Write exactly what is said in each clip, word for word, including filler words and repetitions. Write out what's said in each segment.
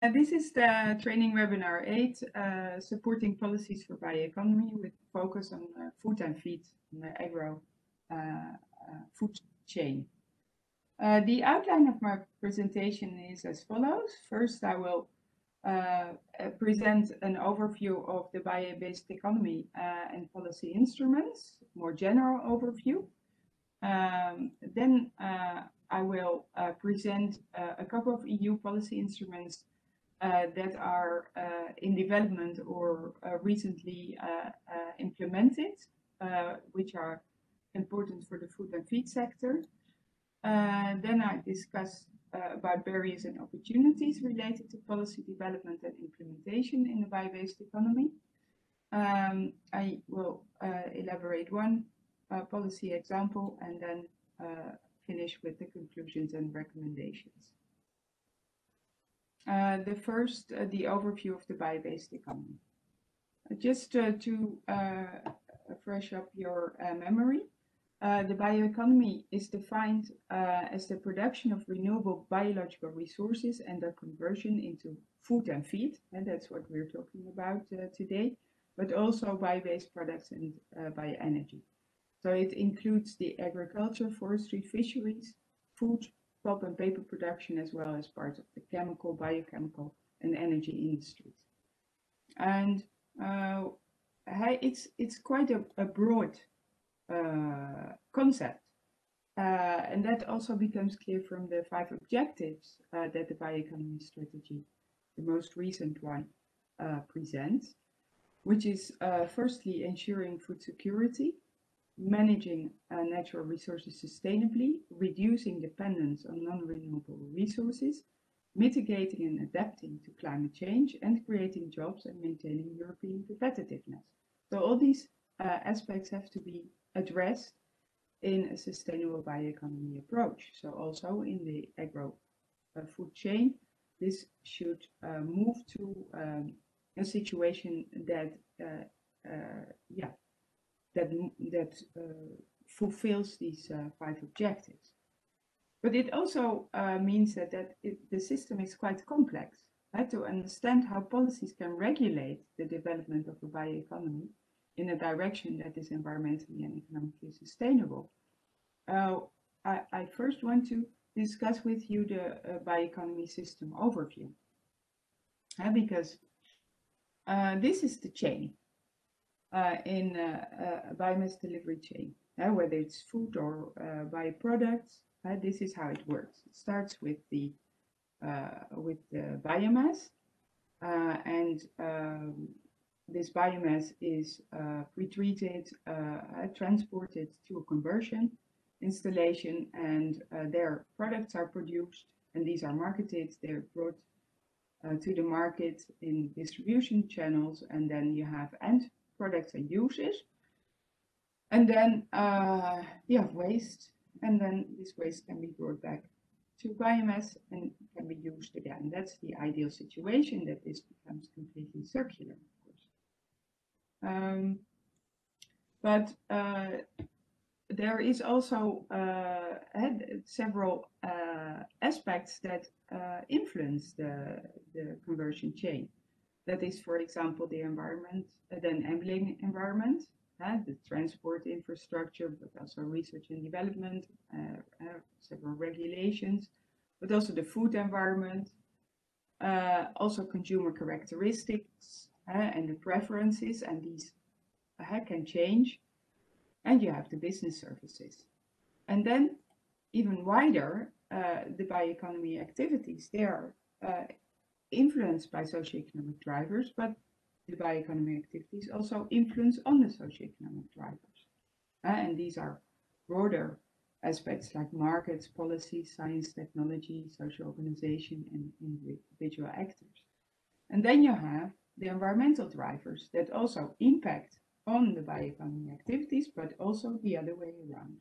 Uh, this is the training webinar eight, uh, supporting policies for bioeconomy with focus on uh, food and feed in the agro uh, uh, food chain. Uh, the outline of my presentation is as follows. First, I will uh, present an overview of the bio-based economy uh, and policy instruments, more general overview. Um, then uh, I will uh, present uh, a couple of E U policy instruments uh, that are uh, in development or uh, recently uh, uh, implemented, uh, which are important for the food and feed sector. Uh, then I discuss uh, about barriers and opportunities related to policy development and implementation in the bio-based economy. Um, I will uh, elaborate one uh, policy example and then uh, finish with the conclusions and recommendations. Uh, the first, uh, the overview of the bio-based economy. Uh, just uh, to uh, fresh up your uh, memory, uh, the bioeconomy is defined uh, as the production of renewable biological resources and their conversion into food and feed, and that's what we're talking about uh, today, but also bio-based products and uh, bioenergy. So it includes the agriculture, forestry, fisheries, food, pulp and paper production, as well as part of the chemical, biochemical, and energy industries. And uh, it's it's quite a, a broad uh, concept, uh, and that also becomes clear from the five objectives uh, that the bioeconomy strategy, the most recent one, uh, presents, which is uh, firstly ensuring food security, managing uh, natural resources sustainably, reducing dependence on non-renewable resources, mitigating and adapting to climate change, and creating jobs and maintaining European competitiveness. So all these uh, aspects have to be addressed in a sustainable bioeconomy approach. So also in the agro uh, food chain, this should uh, move to um, a situation that, uh, uh, yeah, that, that uh, fulfills these uh, five objectives. But it also uh, means that, that it, the system is quite complex. Right? To understand how policies can regulate the development of a bioeconomy in a direction that is environmentally and economically sustainable, uh, I, I first want to discuss with you the uh, bioeconomy system overview. Uh, because uh, this is the chain. Uh, in uh, a biomass delivery chain, uh, whether it's food or uh, bioproducts. Uh, this is how it works. It starts with the uh, with the biomass, uh, and um, this biomass is uh, pre-treated, uh, transported to a conversion installation, and uh, their products are produced, and these are marketed. They're brought uh, to the market in distribution channels, and then you have end products and uses, and then uh, you have waste, and then this waste can be brought back to biomass and can be used again. That's the ideal situation, that this becomes completely circular, of course. Um, but uh, there is also uh, several uh, aspects that uh, influence the, the conversion chain. That is, for example, the environment, uh, the enabling environment, uh, the transport infrastructure, but also research and development, uh, uh, several regulations, but also the food environment, uh, also consumer characteristics uh, and the preferences, and these uh, can change. And you have the business services. And then, even wider, uh, the bioeconomy activities, they are uh, influenced by socioeconomic drivers, but the bioeconomy activities also influence on the socioeconomic drivers. Uh, and these are broader aspects like markets, policies, science, technology, social organization, and individual actors. And then you have the environmental drivers that also impact on the bioeconomy activities, but also the other way around.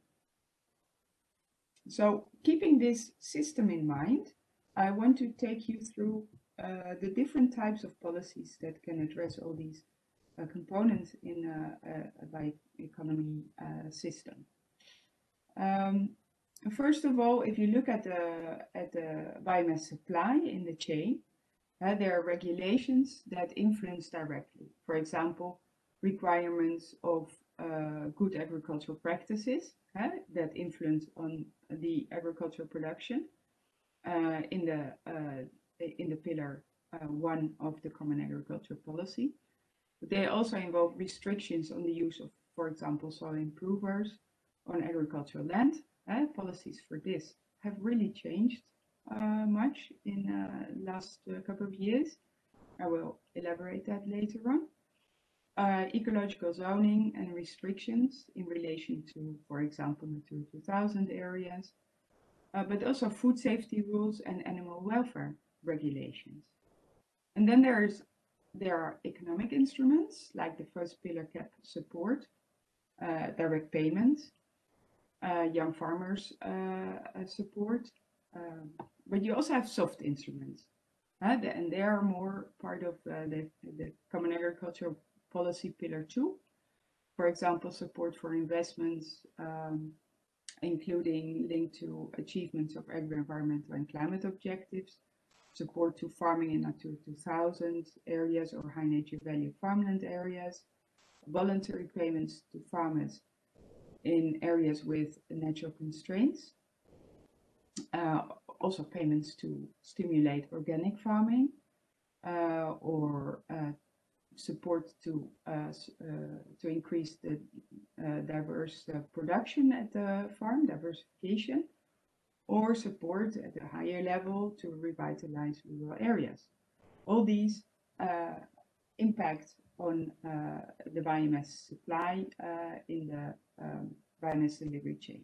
So, keeping this system in mind, I want to take you through uh, the different types of policies that can address all these uh, components in a, a, a bioeconomy uh, system. Um, first of all, if you look at the, at the biomass supply in the chain, Uh, there are regulations that influence directly. For example, requirements of uh, good agricultural practices uh, that influence on the agricultural production uh, in the uh, in the pillar uh, one of the Common Agricultural Policy. But they also involve restrictions on the use of, for example, soil improvers on agricultural land. Uh, policies for this have really changed uh, much in the uh, last uh, couple of years. I will elaborate that later on. Uh, ecological zoning and restrictions in relation to, for example, Natura two thousand areas, uh, but also food safety rules and animal welfare regulations. And then there's there are economic instruments like the first pillar cap support, uh, direct payments, uh, young farmers uh, support, um, but you also have soft instruments, uh, and they are more part of uh, the, the Common Agricultural Policy Pillar two. For example, support for investments, um, including linked to achievements of agro-environmental and climate objectives, support to farming in Natura two thousand areas or high nature value farmland areas, voluntary payments to farmers in areas with natural constraints, uh, also payments to stimulate organic farming uh, or uh, support to uh, uh, to increase the uh, diverse uh, production at the farm, diversification, or support at a higher level to revitalize rural areas. All these uh, impact on uh, the biomass supply uh, in the um, biomass delivery chain.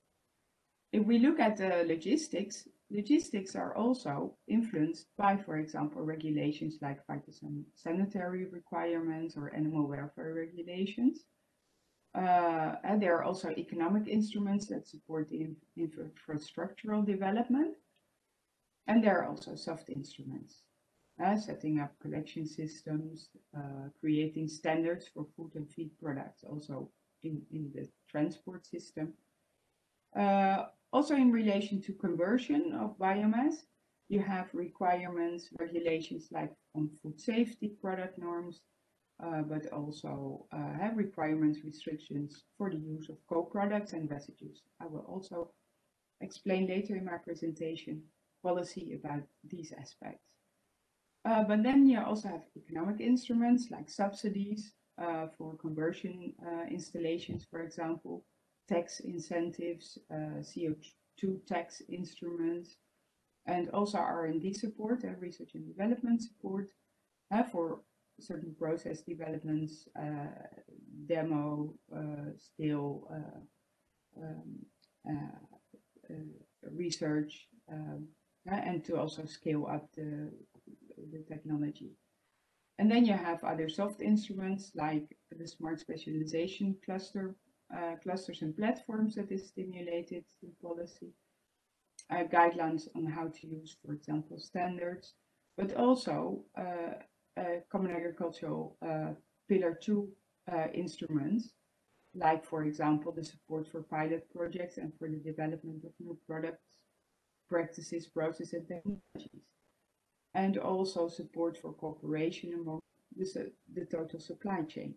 If we look at the logistics, logistics are also influenced by, for example, regulations like phytosanitary requirements or animal welfare regulations. Uh, and there are also economic instruments that support the infrastructural development. And there are also soft instruments, uh, setting up collection systems, uh, creating standards for food and feed products, also in, in the transport system. Uh, also in relation to conversion of biomass, you have requirements, regulations like on food safety, product norms, uh, but also uh, have requirements, restrictions for the use of co-products and residues. I will also explain later in my presentation policy about these aspects. Uh, but then you also have economic instruments like subsidies uh, for conversion uh, installations, for example, tax incentives, uh, C O two tax instruments, and also R and D support, uh, research and development support uh, for certain process developments, uh, demo, uh, scale, uh, um, uh, uh, research, um, uh, and to also scale up the, the technology. And then you have other soft instruments like the smart specialization cluster, uh, clusters and platforms that is stimulated through policy, uh, guidelines on how to use, for example, standards, but also uh, uh, Common Agricultural uh, Pillar two uh, instruments, like, for example, the support for pilot projects and for the development of new products, practices, processes, and technologies, and also support for cooperation among the, the total supply chain.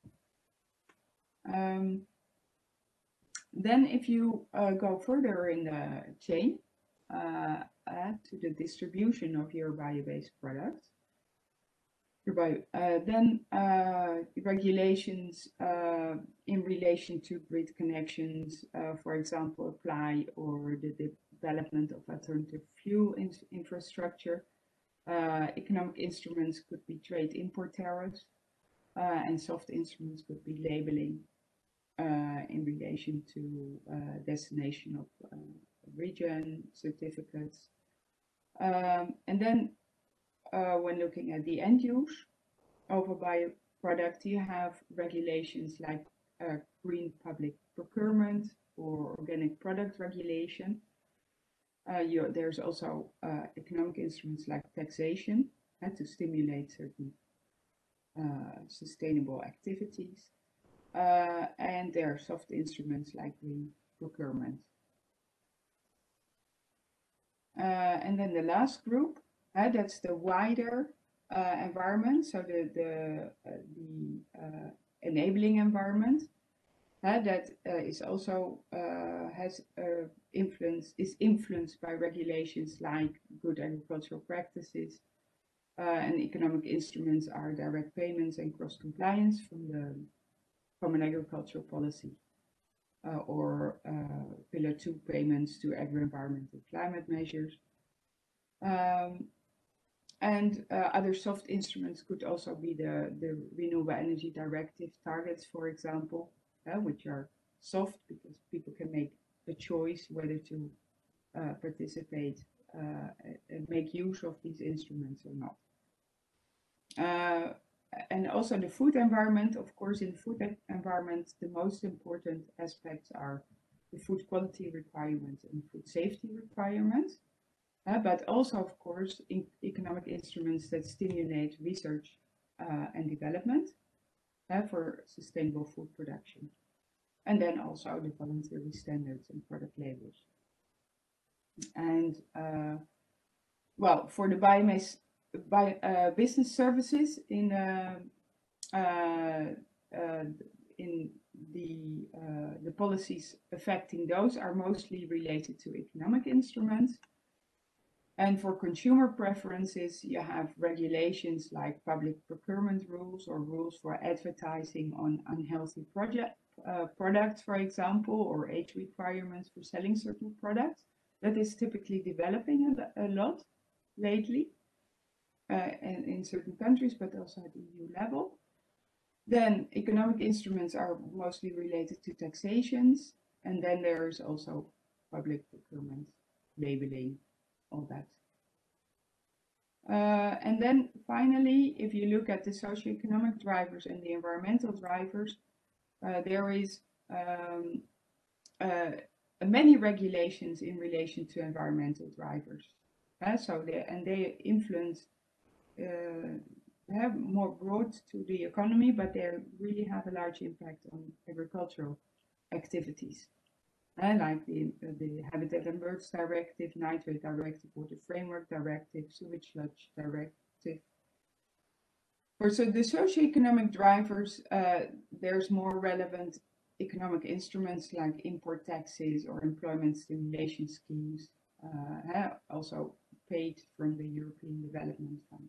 Um, then if you uh, go further in the chain uh, uh, to the distribution of your bio-based products, your bio, uh, then uh, regulations uh, in relation to grid connections, uh, for example, apply, or the development of alternative fuel in infrastructure. Uh, economic instruments could be trade import tariffs, uh, and soft instruments could be labeling uh, in relation to uh, destination of uh, region certificates. Um, and then uh, when looking at the end use of a bioproduct, you have regulations like uh, green public procurement or organic product regulation. Uh, you, there's also uh, economic instruments like taxation uh, to stimulate certain uh, sustainable activities. Uh, and there are soft instruments like green procurement. Uh, and then the last group Uh, that's the wider uh, environment, so the the uh, the uh, enabling environment. Uh, that uh, is also uh, has uh, influence is influenced by regulations like good agricultural practices, uh, and economic instruments are direct payments and cross compliance from the Common Agricultural Policy, uh, or uh, Pillar Two payments to agro-environment and climate measures. Um, and uh, other soft instruments could also be the, the Renewable Energy Directive targets, for example, uh, which are soft because people can make a choice whether to uh, participate uh, and make use of these instruments or not. Uh, and also the food environment, of course, in the food environment, the most important aspects are the food quality requirements and food safety requirements. Uh, but also, of course, in economic instruments that stimulate research uh, and development uh, for sustainable food production. And then also the voluntary standards and product labels. And uh, well, for the biomass by, uh, business services in uh, uh, uh, in the uh, the policies affecting those are mostly related to economic instruments. And for consumer preferences, you have regulations like public procurement rules or rules for advertising on unhealthy project, uh, products, for example, or age requirements for selling certain products. That is typically developing a, a lot lately uh, in, in certain countries, but also at E U level. Then economic instruments are mostly related to taxations. And then there is also public procurement, labeling, all that. Uh, and then finally, if you look at the socioeconomic drivers and the environmental drivers, uh, there is um, uh, many regulations in relation to environmental drivers. Uh, so they, and they influence, uh, have more broad to the economy, but they really have a large impact on agricultural activities. Uh, like the, uh, the Habitat and Birds Directive, Nitrate Directive, Water Framework Directive, Sewage Sludge Directive. For so the socioeconomic drivers, uh, there's more relevant economic instruments like import taxes or employment stimulation schemes, uh, also paid from the European Development Fund.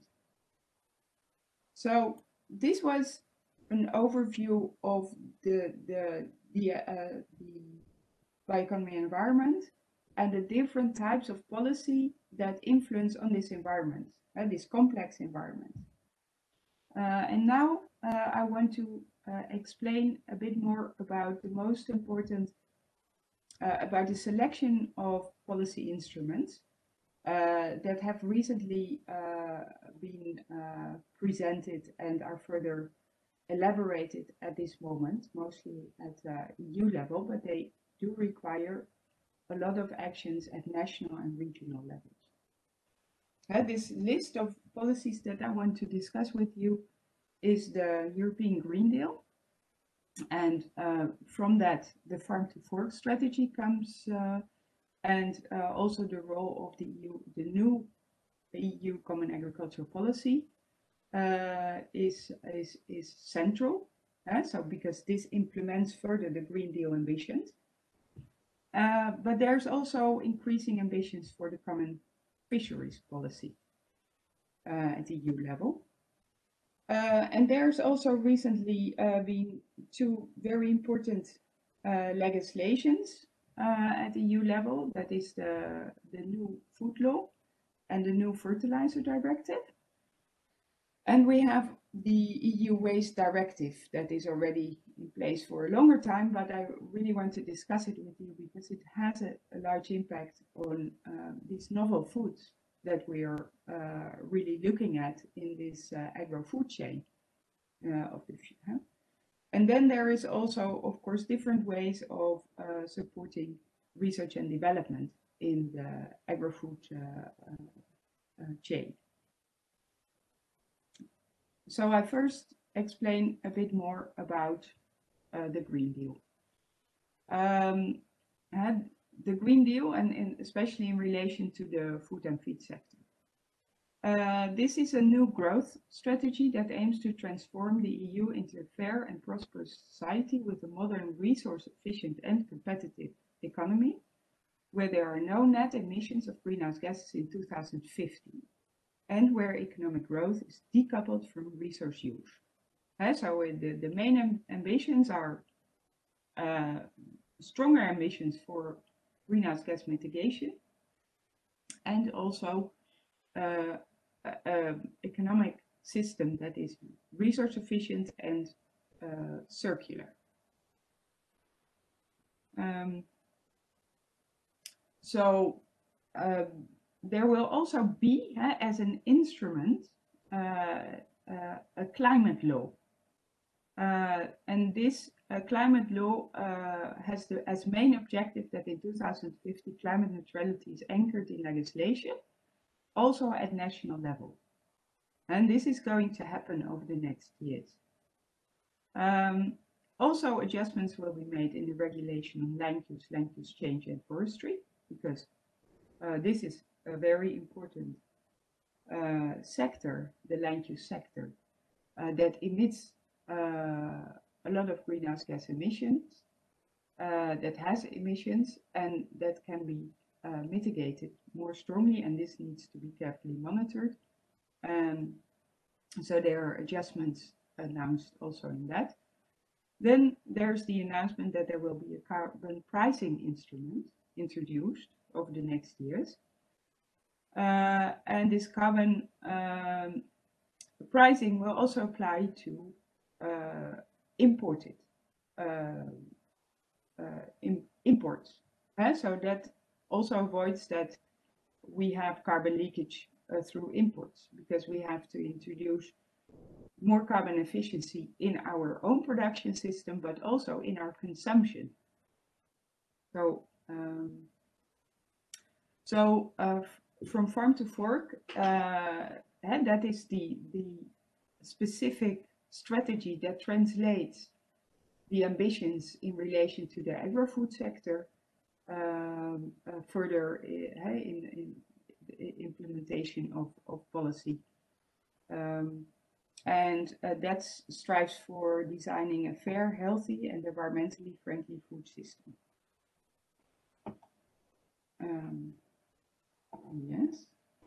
So this was an overview of the the the, uh, the bioeconomy environment and the different types of policy that influence on this environment, uh, this complex environment. Uh, and now uh, I want to uh, explain a bit more about the most important, uh, about the selection of policy instruments uh, that have recently uh, been uh, presented and are further elaborated at this moment, mostly at uh, E U level, but they do require a lot of actions at national and regional levels. Uh, this list of policies that I want to discuss with you is the European Green Deal. And uh, from that, the Farm to Fork strategy comes, uh, and uh, also the role of the E U, the new E U Common Agricultural Policy uh, is, is, is central. Uh, so because this implements further the Green Deal ambitions. Uh, but there's also increasing ambitions for the common fisheries policy uh, at the E U level. Uh, and there's also recently uh, been two very important uh, legislations uh, at the E U level. That is the, the new food law and the new fertilizer directive. And we have the E U Waste Directive that is already in place for a longer time, but I really want to discuss it with you because it has a, a large impact on uh, these novel foods that we are uh, really looking at in this uh, agro-food chain uh, of the future. And then there is also, of course, different ways of uh, supporting research and development in the agro-food uh, uh, uh, chain. So I first explain a bit more about uh, the Green Deal. Um, the Green Deal, and, and especially in relation to the food and feed sector. Uh, this is a new growth strategy that aims to transform the E U into a fair and prosperous society with a modern, resource-efficient and competitive economy, where there are no net emissions of greenhouse gases in two thousand fifty, and where economic growth is decoupled from resource use. Uh, so uh, the, the main am ambitions are uh, stronger ambitions for greenhouse gas mitigation, and also uh, uh, economic system that is resource efficient and uh, circular. Um, so uh, there will also be, uh, as an instrument, uh, uh, a climate law. Uh, and this uh, climate law uh, has the, as main objective that in two thousand fifty climate neutrality is anchored in legislation, also at national level. And this is going to happen over the next years. Um, also, adjustments will be made in the regulation on land use, land use change and forestry, because uh, this is a very important uh, sector, the land use sector, uh, that emits uh, a lot of greenhouse gas emissions, uh, that has emissions, and that can be uh, mitigated more strongly, and this needs to be carefully monitored. Um, so there are adjustments announced also in that. Then there's the announcement that there will be a carbon pricing instrument introduced over the next years. Uh, and this carbon um, pricing will also apply to uh, imported uh, uh, in, imports. Uh, so that also avoids that we have carbon leakage uh, through imports, because we have to introduce more carbon efficiency in our own production system, but also in our consumption. So, um, so uh, from farm to fork, uh, and that is the, the specific strategy that translates the ambitions in relation to the agri-food sector um, uh, further uh, in, in the implementation of, of policy. Um, and uh, that strives for designing a fair, healthy and environmentally friendly food system. Um, yes.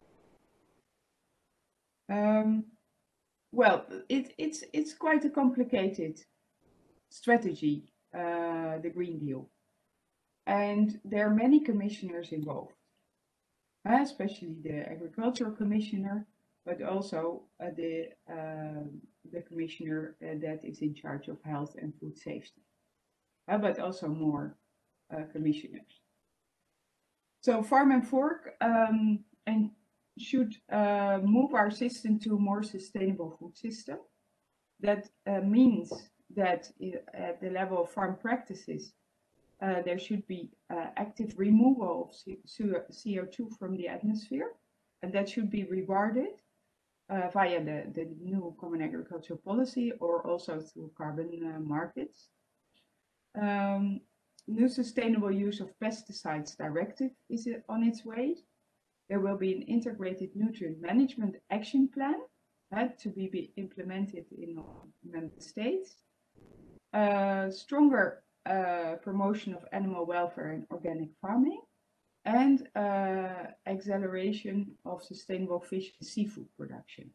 Um, well, it, it's, it's quite a complicated strategy, uh, the Green Deal. And there are many commissioners involved, uh, especially the Agricultural Commissioner, but also uh, the, uh, the commissioner uh, that is in charge of health and food safety, uh, but also more uh, commissioners. So Farm and Fork um, and should uh, move our system to a more sustainable food system. That uh, means that at the level of farm practices, uh, there should be uh, active removal of C O two from the atmosphere, and that should be rewarded uh, via the, the new Common Agricultural Policy or also through carbon uh, markets. Um, new sustainable use of pesticides directive is on its way. There will be an integrated nutrient management action plan uh, to be, be implemented in all member states. Uh, stronger uh, promotion of animal welfare and organic farming, and uh, acceleration of sustainable fish and seafood production.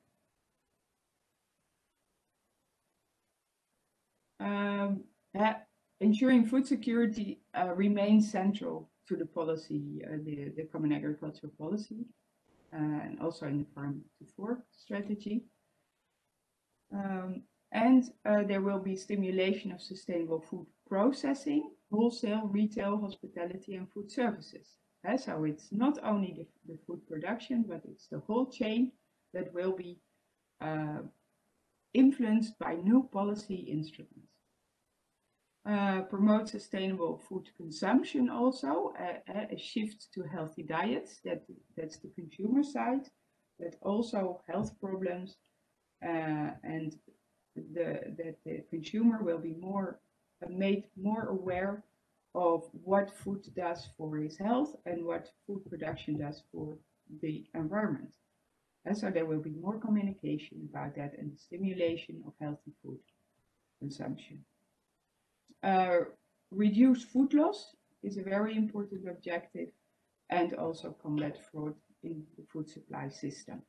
Um, uh, ensuring food security uh, remains central to the policy, uh, the, the Common Agricultural Policy, uh, and also in the Farm to Fork strategy. Um, and uh, there will be stimulation of sustainable food processing, wholesale, retail, hospitality, and food services. Uh, so it's not only the, the food production, but it's the whole chain that will be uh, influenced by new policy instruments. Uh, promote sustainable food consumption also, uh, a shift to healthy diets, that, that's the consumer side, but also health problems, uh, and the, that the consumer will be more uh, made more aware of what food does for his health and what food production does for the environment. And so there will be more communication about that and the stimulation of healthy food consumption. Uh, reduce food loss is a very important objective, and also combat fraud in the food supply system.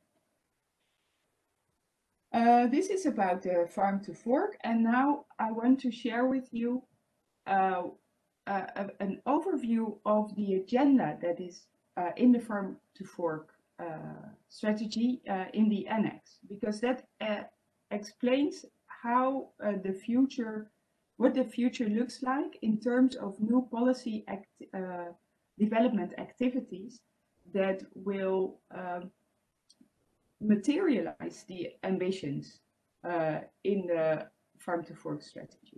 Uh, this is about the farm to fork, and now I want to share with you uh, uh, an overview of the agenda that is uh, in the farm to fork uh, strategy uh, in the annex, because that uh, explains how uh, the future, what the future looks like in terms of new policy act, uh, development activities that will um, materialize the ambitions uh, in the farm to fork strategy.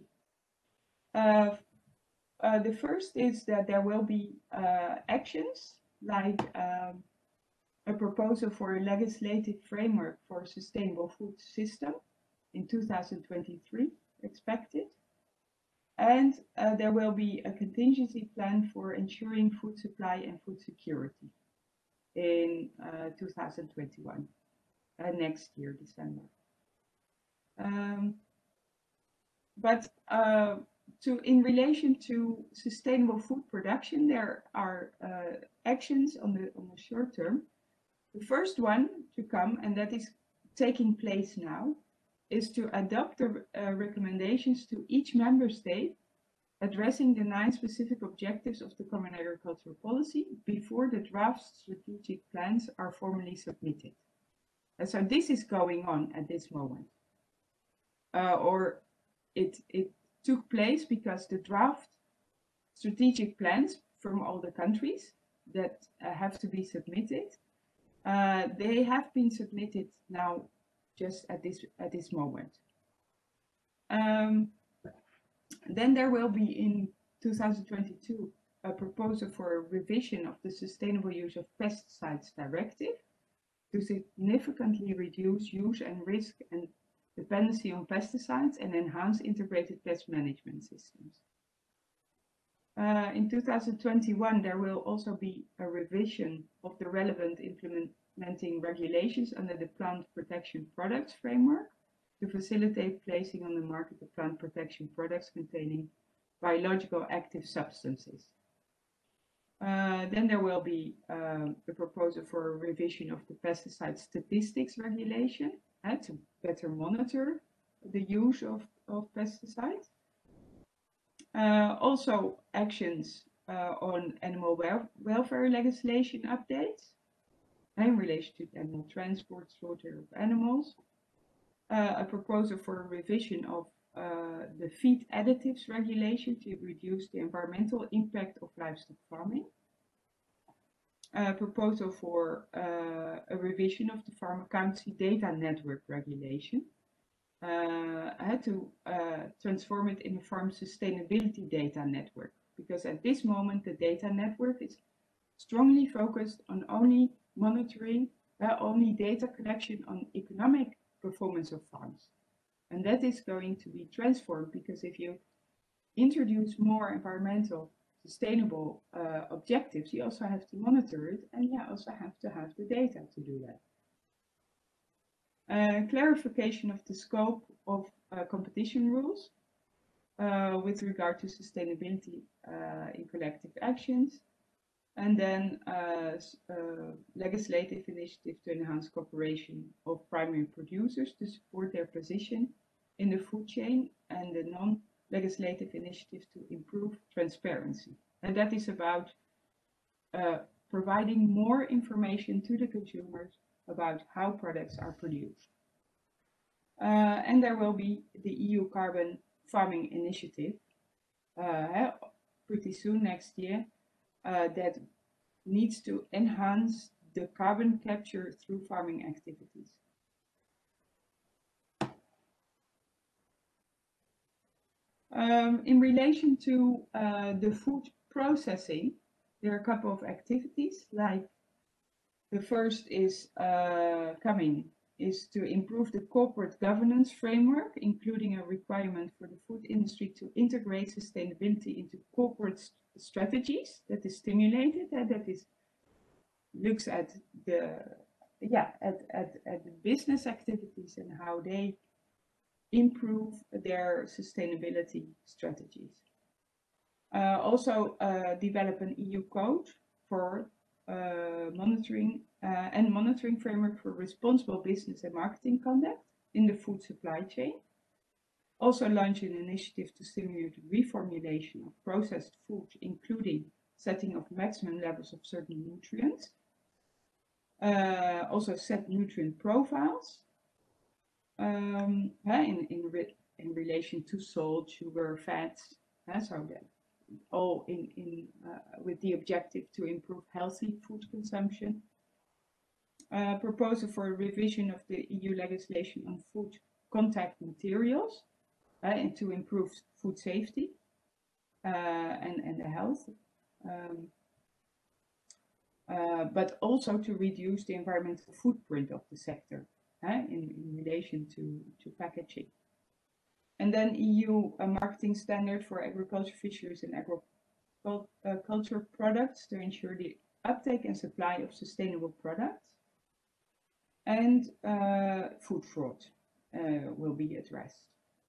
Uh, uh, the first is that there will be uh, actions like um, a proposal for a legislative framework for a sustainable food system in two thousand twenty-three expected. And uh, there will be a contingency plan for ensuring food supply and food security in uh, two thousand twenty-one, uh, next year, December. Um, but uh, to, in relation to sustainable food production, there are uh, actions on the, on the short term. The first one to come, and that is taking place now, is to adopt the uh, recommendations to each member state addressing the nine specific objectives of the Common Agricultural Policy before the draft strategic plans are formally submitted. And so this is going on at this moment. Uh, or it, it took place because the draft strategic plans from all the countries that uh, have to be submitted, uh, they have been submitted now just at this, at this moment. Um, Then there will be in two thousand twenty-two a proposal for a revision of the Sustainable Use of Pesticides Directive to significantly reduce use and risk and dependency on pesticides and enhance integrated pest management systems. Uh, in two thousand twenty-one, there will also be a revision of the relevant implementing regulations under the Plant Protection Products Framework to facilitate placing on the market of plant protection products containing biological active substances. Uh, then there will be uh, a proposal for a revision of the pesticide statistics regulation uh, to better monitor the use of, of pesticides. Uh, also actions uh, on animal wel welfare legislation updates in relation to animal transport, slaughter of animals. Uh, a proposal for a revision of uh, the feed additives regulation to reduce the environmental impact of livestock farming. A proposal for uh, a revision of the farm accountancy data network regulation. Uh, I had to uh, transform it in a farm sustainability data network, because at this moment the data network is strongly focused on only monitoring, uh, only data collection on economic performance of farms. And that is going to be transformed, because if you introduce more environmental sustainable uh, objectives, you also have to monitor it, and you also have to have the data to do that. Uh, clarification of the scope of uh, competition rules uh, with regard to sustainability uh, in collective actions. And then uh, uh, legislative initiative to enhance cooperation of primary producers to support their position in the food chain, and the non-legislative initiative to improve transparency. And that is about uh, providing more information to the consumers about how products are produced. Uh, and there will be the E U Carbon Farming Initiative uh, pretty soon next year, Uh, that needs to enhance the carbon capture through farming activities. Um, in relation to uh, the food processing, there are a couple of activities. Like the first is uh, coming is to improve the corporate governance framework, including a requirement for the food industry to integrate sustainability into corporate st strategies. That is stimulated, and that is looks at the yeah, at, at, at the business activities and how they improve their sustainability strategies. Uh, also uh, develop an E U code for uh, monitoring uh, and monitoring framework for responsible business and marketing conduct in the food supply chain. Also launch an initiative to stimulate reformulation of processed food, including setting of maximum levels of certain nutrients. Uh, also set nutrient profiles um, in, in, re in relation to salt, sugar, fats, uh, so that all in, in uh, with the objective to improve healthy food consumption. Uh, proposal for a revision of the E U legislation on food contact materials uh, and to improve food safety uh, and, and the health. Um, uh, but also to reduce the environmental footprint of the sector uh, in, in relation to, to packaging. And then E U uh, marketing standard for agriculture, fisheries and agriculture uh, products to ensure the uptake and supply of sustainable products. And uh, food fraud uh, will be addressed.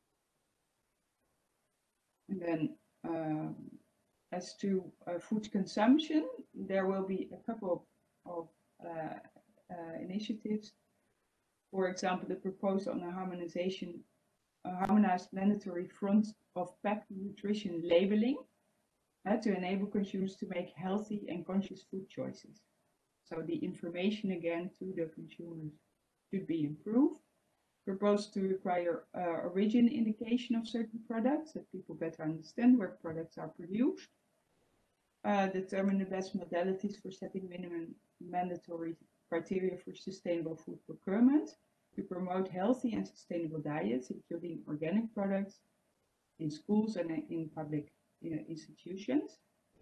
And then um, as to uh, food consumption, there will be a couple of uh, uh, initiatives. For example, the proposal on a harmonization, a harmonized mandatory front of pack nutrition labeling uh, to enable consumers to make healthy and conscious food choices. So the information again to the consumers should be improved. Proposed to require uh, origin indication of certain products, that people better understand where products are produced. Uh, determine the best modalities for setting minimum mandatory criteria for sustainable food procurement, to promote healthy and sustainable diets, including organic products, in schools and in public you know, institutions.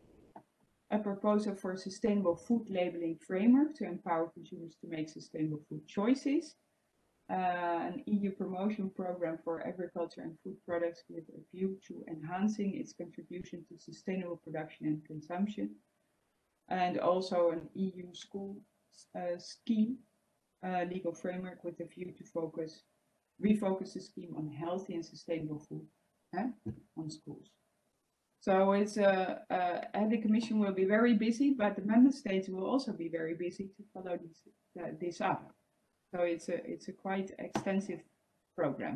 A proposal for a sustainable food labeling framework to empower consumers to make sustainable food choices. Uh, an E U promotion program for agriculture and food products with a view to enhancing its contribution to sustainable production and consumption. And also an E U school uh, scheme uh, legal framework with a view to focus, refocus the scheme on healthy and sustainable food eh, on schools. So it's uh, uh, and the Commission will be very busy, but the member states will also be very busy to follow this, uh, this up. So it's a it's a quite extensive program.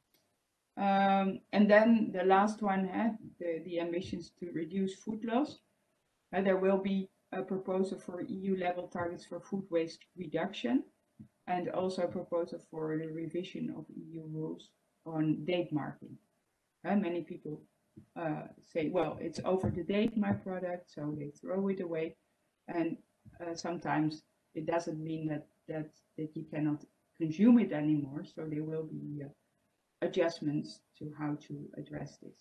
Um, and then the last one, eh, the the ambitions to reduce food loss. Uh, there will be a proposal for E U level targets for food waste reduction, and also a proposal for the revision of E U rules on date marking. Uh, many people uh, say, well, it's over the date, my product, so they throw it away. And uh, sometimes it doesn't mean that, that, that you cannot consume it anymore. So there will be uh, adjustments to how to address this.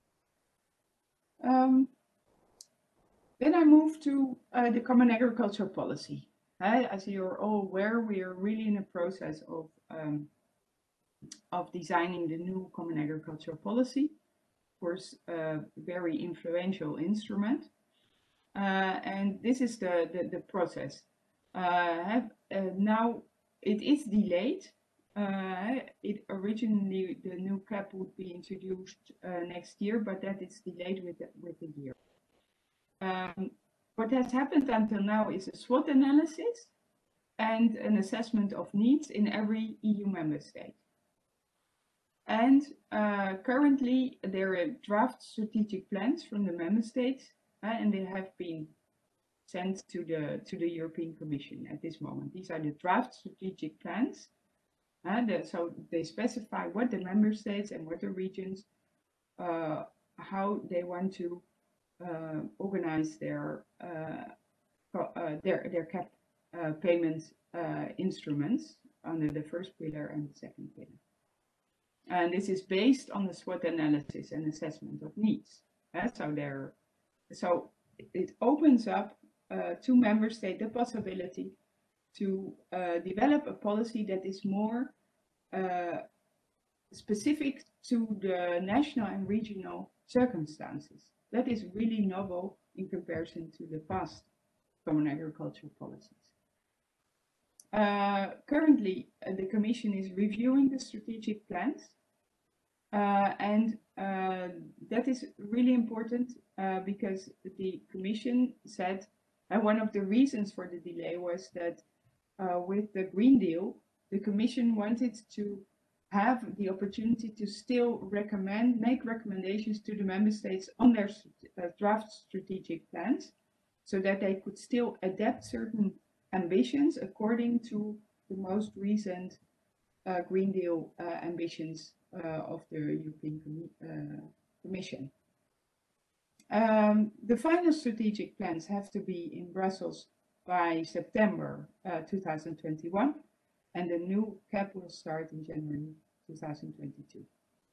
Um, then I move to uh, the Common Agricultural Policy. Uh, as you're all aware, we are really in a process of, um, of designing the new Common Agricultural Policy. Of course, a very influential instrument. Uh, and this is the, the, the process. Uh, have, uh, now it is delayed. Uh, it originally, the new cap would be introduced uh, next year, but that is delayed with, with a year. Um, what has happened until now is a SWOT analysis and an assessment of needs in every E U member state. And uh, currently there are draft strategic plans from the member states, uh, and they have been sent to the to the European Commission at this moment. These are the draft strategic plans. Uh, the, so they specify what the member states and what the regions, uh, how they want to uh, organize their uh, uh, their their cap uh, payment uh, instruments under the first pillar and the second pillar. And this is based on the SWOT analysis and assessment of needs. Uh, so there, so it opens up uh, to member states the possibility to uh, develop a policy that is more uh, specific to the national and regional circumstances. That is really novel in comparison to the past common agricultural policies. uh, currently, uh, the Commission is reviewing the strategic plans, uh, and uh, that is really important uh, because the Commission said, and one of the reasons for the delay was that uh, with the Green Deal, the Commission wanted to have the opportunity to still recommend, make recommendations to the member states on their uh, draft strategic plans, so that they could still adapt certain ambitions according to the most recent uh, Green Deal uh, ambitions uh, of the European Com uh, Commission. Um, the final strategic plans have to be in Brussels by September uh, two thousand twenty-one, and the new C A P will start in January two thousand twenty-two.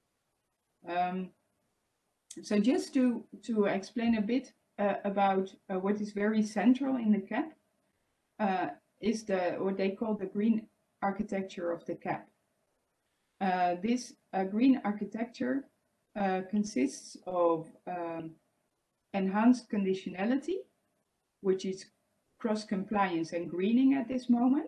Um, so just to, to explain a bit uh, about uh, what is very central in the C A P, uh, is the what they call the green architecture of the C A P. Uh, this uh, green architecture uh, consists of um, enhanced conditionality, which is cross-compliance and greening at this moment.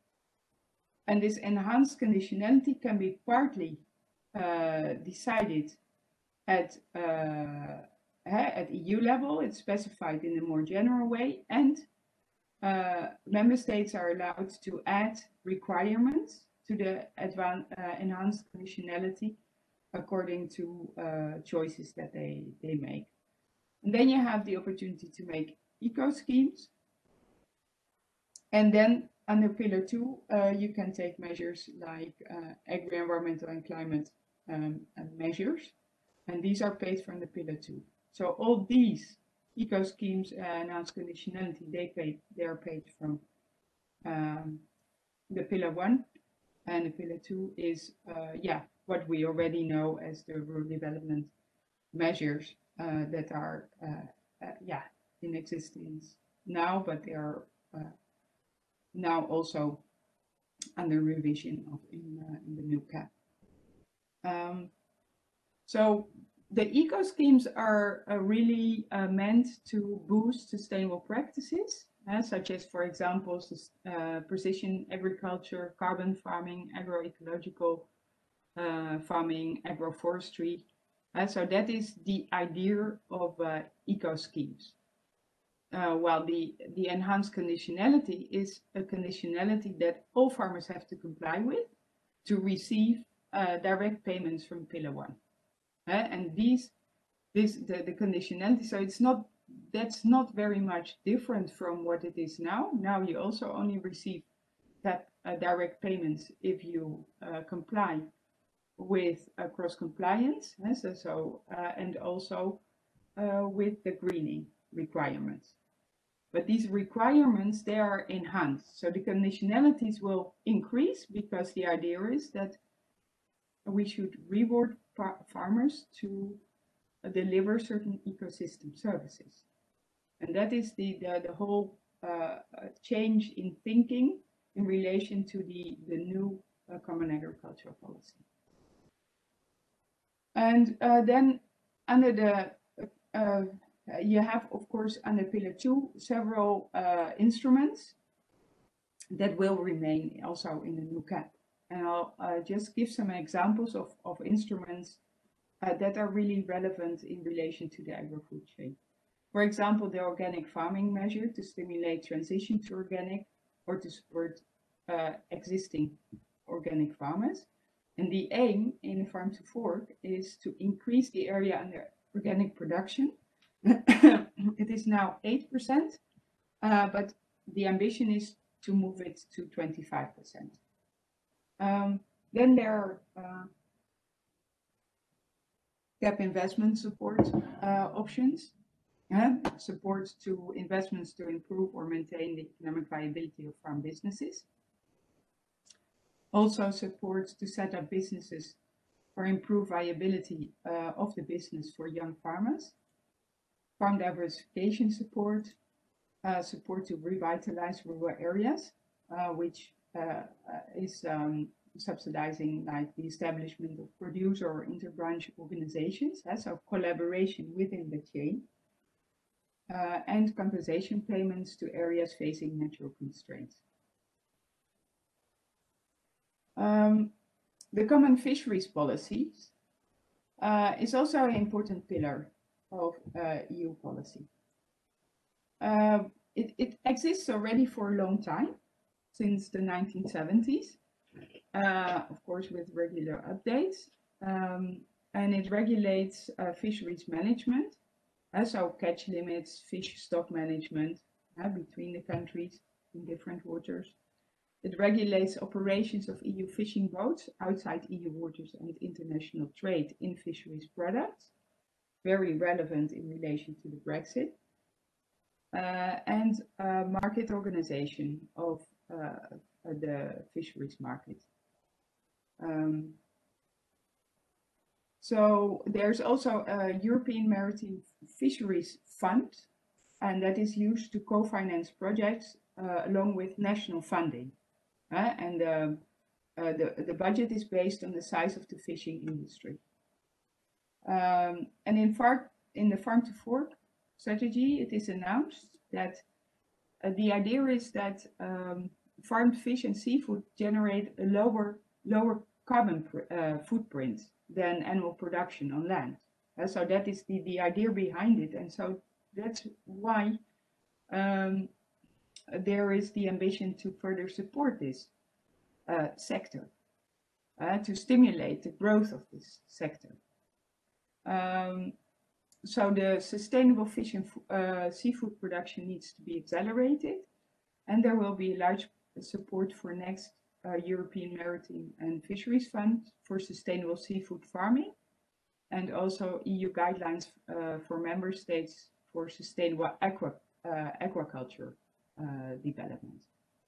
And this enhanced conditionality can be partly uh, decided at, uh, at E U level. It's specified in a more general way, and uh, member states are allowed to add requirements to the advanced, uh, enhanced conditionality according to uh, choices that they, they make. And then you have the opportunity to make eco schemes. And then under pillar two, uh, you can take measures like uh, agri-environmental and climate um, measures. And these are paid from the pillar two. So all these eco schemes, uh, enhanced conditionality, they, pay, they are paid from um, the pillar one. And the pillar two is, uh, yeah, what we already know as the rural development measures uh, that are, uh, uh, yeah, in existence now, but they are uh, now also under revision of in, uh, in the new C A P. Um, so the eco schemes are uh, really uh, meant to boost sustainable practices, uh, such as, for example, uh, precision agriculture, carbon farming, agroecological uh, farming, agroforestry. Uh, so that is the idea of uh, eco schemes. Uh, while the, the enhanced conditionality is a conditionality that all farmers have to comply with to receive uh, direct payments from pillar one. Uh, and these, this, the, the conditionality, so it's not, that's not very much different from what it is now. Now you also only receive that uh, direct payments if you uh, comply with uh, cross compliance, uh, so, so uh, and also uh, with the greening requirements. But these requirements, they are enhanced. So the conditionalities will increase because the idea is that we should reward farmers to uh, deliver certain ecosystem services. And that is the, the, the whole uh, change in thinking in relation to the, the new uh, Common Agricultural Policy. And uh, then under the uh, Uh, you have, of course, under pillar two, several uh, instruments that will remain also in the new C A P. And I'll uh, just give some examples of, of instruments uh, that are really relevant in relation to the agri-food chain. For example, the organic farming measure to stimulate transition to organic or to support uh, existing organic farmers. And the aim in the Farm to Fork is to increase the area under organic production. It is now eight percent, uh, but the ambition is to move it to twenty-five percent. Um, then there are uh, C A P investment support uh, options, uh, support to investments to improve or maintain the economic viability of farm businesses. Also support to set up businesses for improved viability uh, of the business for young farmers. Farm diversification support, uh, support to revitalize rural areas, uh, which uh, is um, subsidizing like the establishment of producer or interbranch organizations, uh, so collaboration within the chain, uh, and compensation payments to areas facing natural constraints. Um, the common fisheries policies uh, is also an important pillar of uh, E U policy. Uh, it, it exists already for a long time, since the nineteen seventies, uh, of course with regular updates, um, and it regulates uh, fisheries management, uh, so catch limits, fish stock management uh, between the countries in different waters. It regulates operations of E U fishing boats outside E U waters and international trade in fisheries products, very relevant in relation to the Brexit, uh, and uh, market organization of uh, the fisheries market. Um, so there's also a European Maritime Fisheries Fund, and that is used to co-finance projects uh, along with national funding. Uh, and uh, uh, the, the budget is based on the size of the fishing industry. Um, and in, far, in the Farm to Fork strategy, it is announced that uh, the idea is that um, farmed fish and seafood generate a lower, lower carbon uh, footprint than animal production on land. Uh, so that is the, the idea behind it. And so that's why um, there is the ambition to further support this uh, sector, uh, to stimulate the growth of this sector. Um, so the sustainable fish and uh, seafood production needs to be accelerated, and there will be large support for next uh, European Maritime and Fisheries Fund for sustainable seafood farming, and also E U guidelines uh, for member states for sustainable aqua, uh, aquaculture uh, development.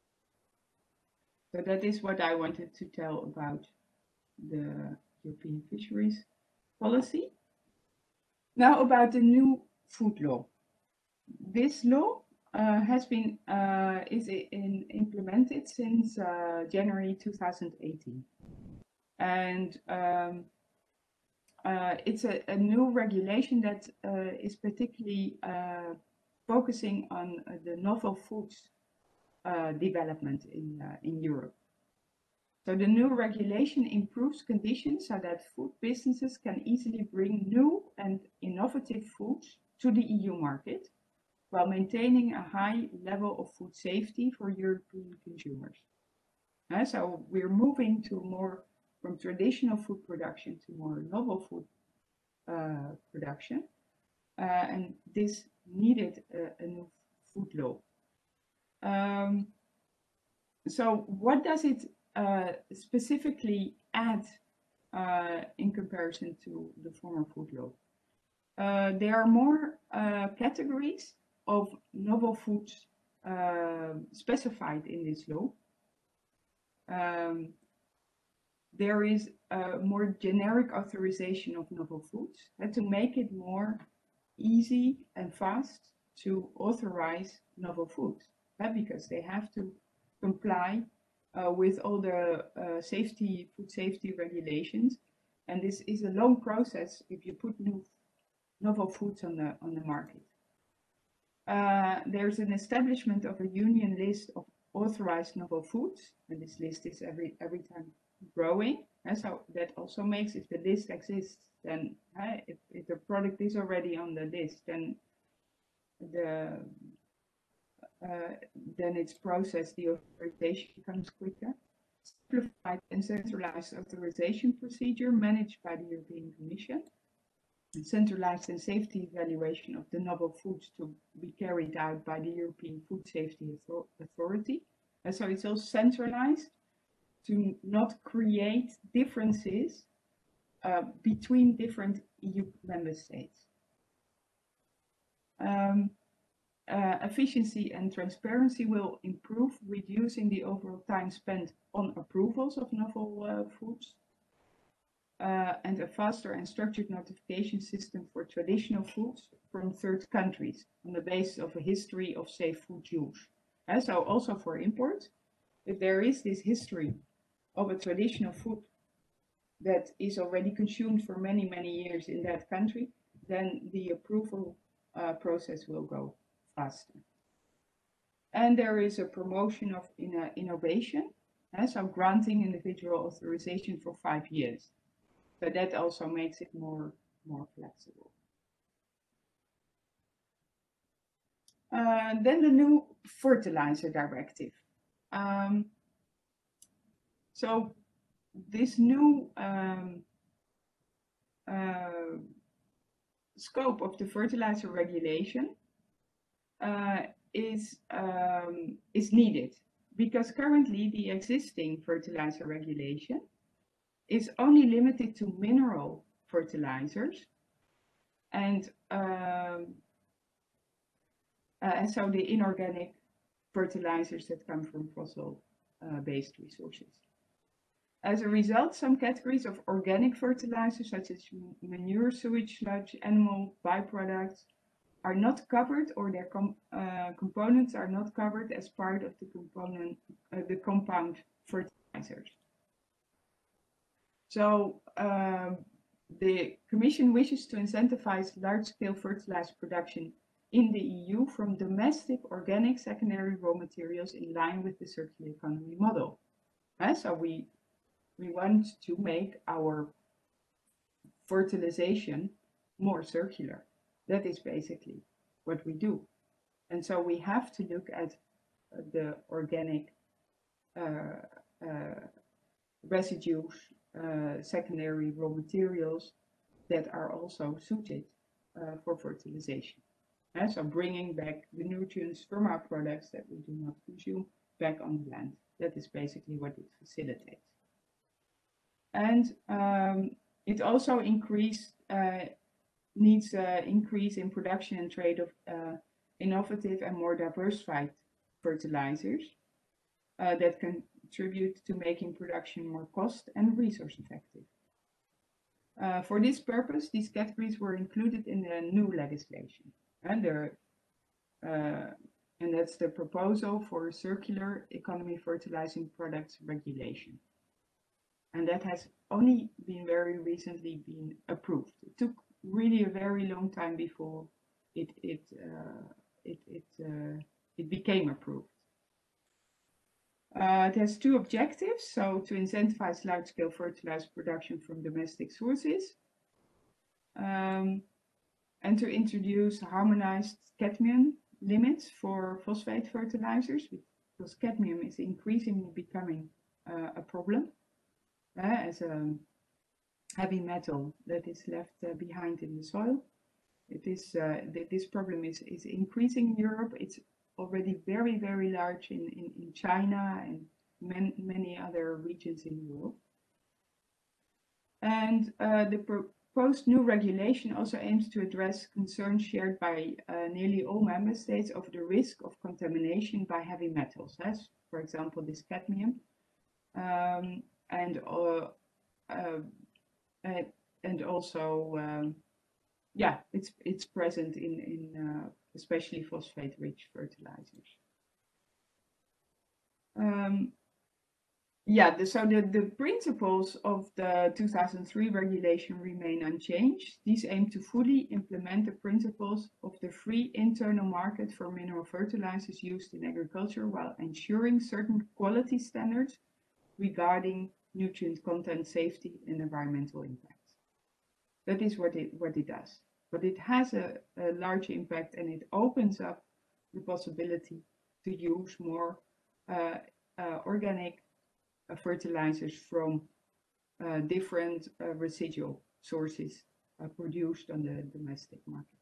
So that is what I wanted to tell about the European fisheries policy. Now about the new food law. This law uh, has been uh, is in, implemented since uh, January two thousand eighteen, and um, uh, it's a, a new regulation that uh, is particularly uh, focusing on uh, the novel foods uh, development in uh, in Europe. So the new regulation improves conditions so that food businesses can easily bring new and innovative foods to the E U market while maintaining a high level of food safety for European consumers. Uh, so we're moving to more from traditional food production to more novel food uh, production, uh, and this needed a, a new food law. Um, so what does it Uh, specifically add uh, in comparison to the former food law? Uh, there are more uh, categories of novel foods uh, specified in this law. Um, there is a more generic authorization of novel foods and to make it more easy and fast to authorize novel foods, uh, because they have to comply Uh, with all the uh, safety, food safety regulations, and this is a long process if you put new novel foods on the on the market. Uh, there's an establishment of a union list of authorized novel foods, and this list is every every time growing. And so that also makes, if the list exists, then uh, if, if the product is already on the list, then the Uh, then its process, the authorization becomes quicker. Simplified and centralized authorization procedure managed by the European Commission. And centralized and safety evaluation of the novel foods to be carried out by the European Food Safety Authority. And so it's all centralized to not create differences uh, between different E U member states. Um, Uh, efficiency and transparency will improve, reducing the overall time spent on approvals of novel uh, foods, uh, and a faster and structured notification system for traditional foods from third countries on the basis of a history of safe food use. Uh, so also for import, if there is this history of a traditional food that is already consumed for many, many years in that country, then the approval uh, process will go faster. And there is a promotion of in, uh, innovation Uh, so granting individual authorization for five years. So that also makes it more, more flexible. Uh, then the new fertilizer directive. Um, so this new um, uh, scope of the fertilizer regulation uh, is, um, is needed, because currently the existing fertilizer regulation is only limited to mineral fertilizers, and um, uh, so the inorganic fertilizers that come from fossil-based uh, resources. As a result, some categories of organic fertilizers, such as manure, sewage sludge, animal byproducts, are not covered, or their com uh, components are not covered as part of the component, uh, the compound fertilizers. So um, the Commission wishes to incentivize large-scale fertilizer production in the E U from domestic organic secondary raw materials in line with the circular economy model. Uh, so we we want to make our fertilization more circular. That is basically what we do. And so we have to look at uh, the organic uh, uh, residues, uh, secondary raw materials that are also suited uh, for fertilization. Uh, so bringing back the nutrients from our products that we do not consume back on the land. That is basically what it facilitates. And um, it also increase, uh, needs an increase in production and trade of uh, innovative and more diversified fertilizers uh, that contribute to making production more cost and resource effective. Uh, for this purpose, these categories were included in the new legislation. And, uh, and that's the proposal for circular economy fertilizing products regulation. And that has only been very recently been approved. It took really a very long time before it it uh, it it, uh, it became approved. Uh, it has two objectives: so to incentivize large-scale fertilizer production from domestic sources, um, and to introduce harmonized cadmium limits for phosphate fertilizers, because cadmium is increasingly becoming uh, a problem. Uh, as a heavy metal that is left uh, behind in the soil. It is, uh, th this problem is, is increasing in Europe. It's already very, very large in, in, in China and man, many other regions in the world. And uh, the proposed new regulation also aims to address concerns shared by uh, nearly all member states over the risk of contamination by heavy metals, as, for example, this cadmium. Um, and uh, uh, uh, and also um, yeah, it's it's present in in uh, especially phosphate-rich fertilizers. Um, yeah, the, so the the principles of the two thousand three regulation remain unchanged. These aim to fully implement the principles of the free internal market for mineral fertilizers used in agriculture, while ensuring certain quality standards regarding nutrient content, safety, and environmental impact. That is what it what it does. But it has a, a large impact, and it opens up the possibility to use more uh, uh, organic uh, fertilizers from uh, different uh, residual sources uh, produced on the domestic market.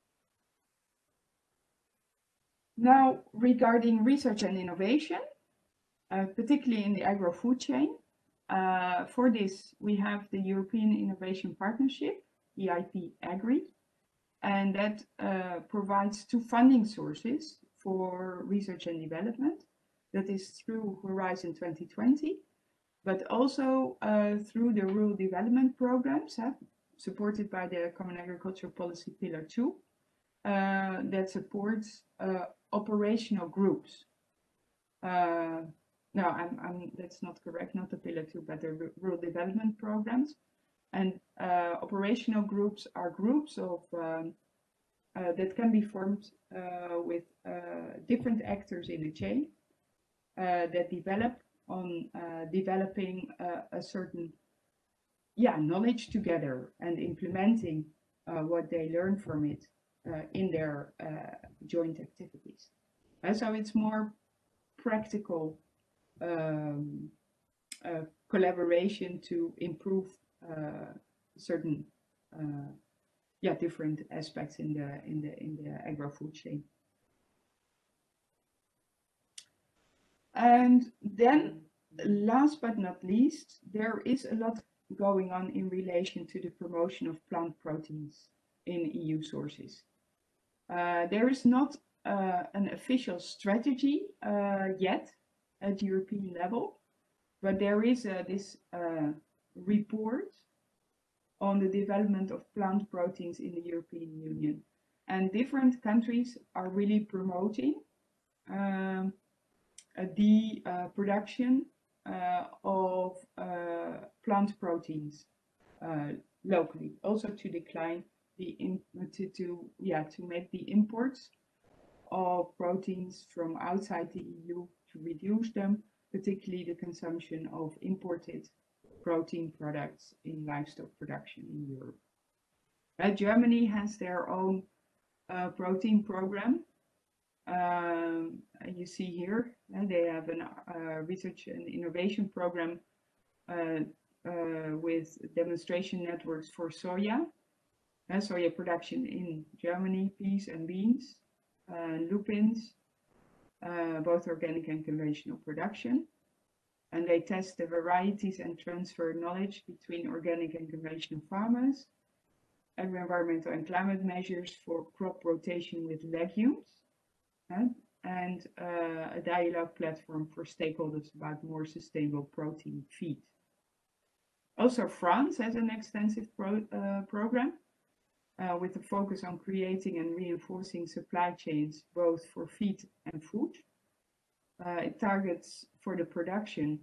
Now, regarding research and innovation, uh, particularly in the agro-food chain, Uh, for this, we have the European Innovation Partnership, E I P Agri, and that uh, provides two funding sources for research and development. That is through Horizon twenty twenty, but also uh, through the rural development programs uh, supported by the Common Agricultural Policy Pillar two, uh, that supports uh, operational groups. Uh, No, I'm, I'm, that's not correct, not the pillar two, but the rural development programs. And uh, operational groups are groups of um, uh, that can be formed uh, with uh, different actors in the chain uh, that develop on uh, developing a, a certain yeah, knowledge together and implementing uh, what they learn from it uh, in their uh, joint activities. And so it's more practical um, uh, collaboration to improve uh, certain uh, yeah different aspects in the in the in the agro-food chain. And then last but not least, there is a lot going on in relation to the promotion of plant proteins in E U sources. Uh, there is not uh, an official strategy uh, yet at European level, but there is uh, this uh, report on the development of plant proteins in the European Union. And different countries are really promoting um, uh, the uh, production uh, of uh, plant proteins uh, locally, also to decline the in, to, to yeah to make the imports of proteins from outside the E U, to reduce them, particularly the consumption of imported protein products in livestock production in Europe. Uh, Germany has their own uh, protein program. Um, you see here, uh, they have a uh, research and innovation program uh, uh, with demonstration networks for soya, uh, soya production in Germany, peas and beans, uh, lupins, uh, both organic and conventional production. And they test the varieties and transfer knowledge between organic and conventional farmers, environmental and climate measures for crop rotation with legumes, uh, and uh, a dialogue platform for stakeholders about more sustainable protein feed. Also, France has an extensive pro uh, program uh, with a focus on creating and reinforcing supply chains, both for feed and food. Uh, it targets for the production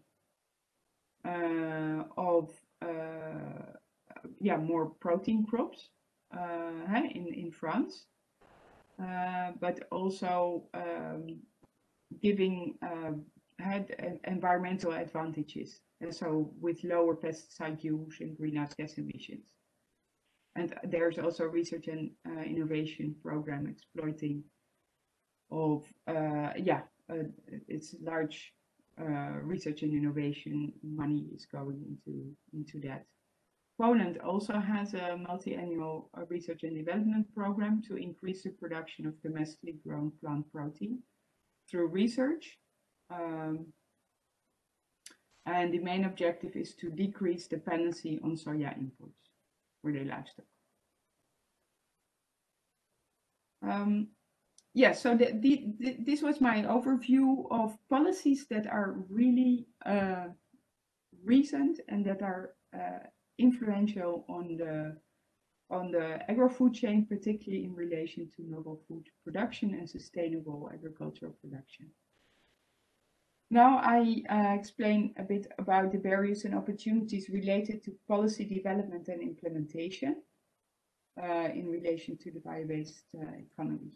uh, of uh, yeah more protein crops uh, in in France, uh, but also um, giving uh, had environmental advantages, and so with lower pesticide use and greenhouse gas emissions. And there's also a research and uh, innovation program exploiting of uh, yeah. Uh, it's large uh, research and innovation money is going into into that. Poland also has a multi-annual uh, research and development program to increase the production of domestically grown plant protein through research, um, and the main objective is to decrease dependency on soya imports for their livestock. Um, Yeah, so the, the, the, this was my overview of policies that are really uh, recent and that are uh, influential on the on the agro-food chain, particularly in relation to novel food production and sustainable agricultural production. Now I uh, explain a bit about the barriers and opportunities related to policy development and implementation uh, in relation to the bio-based uh, economy.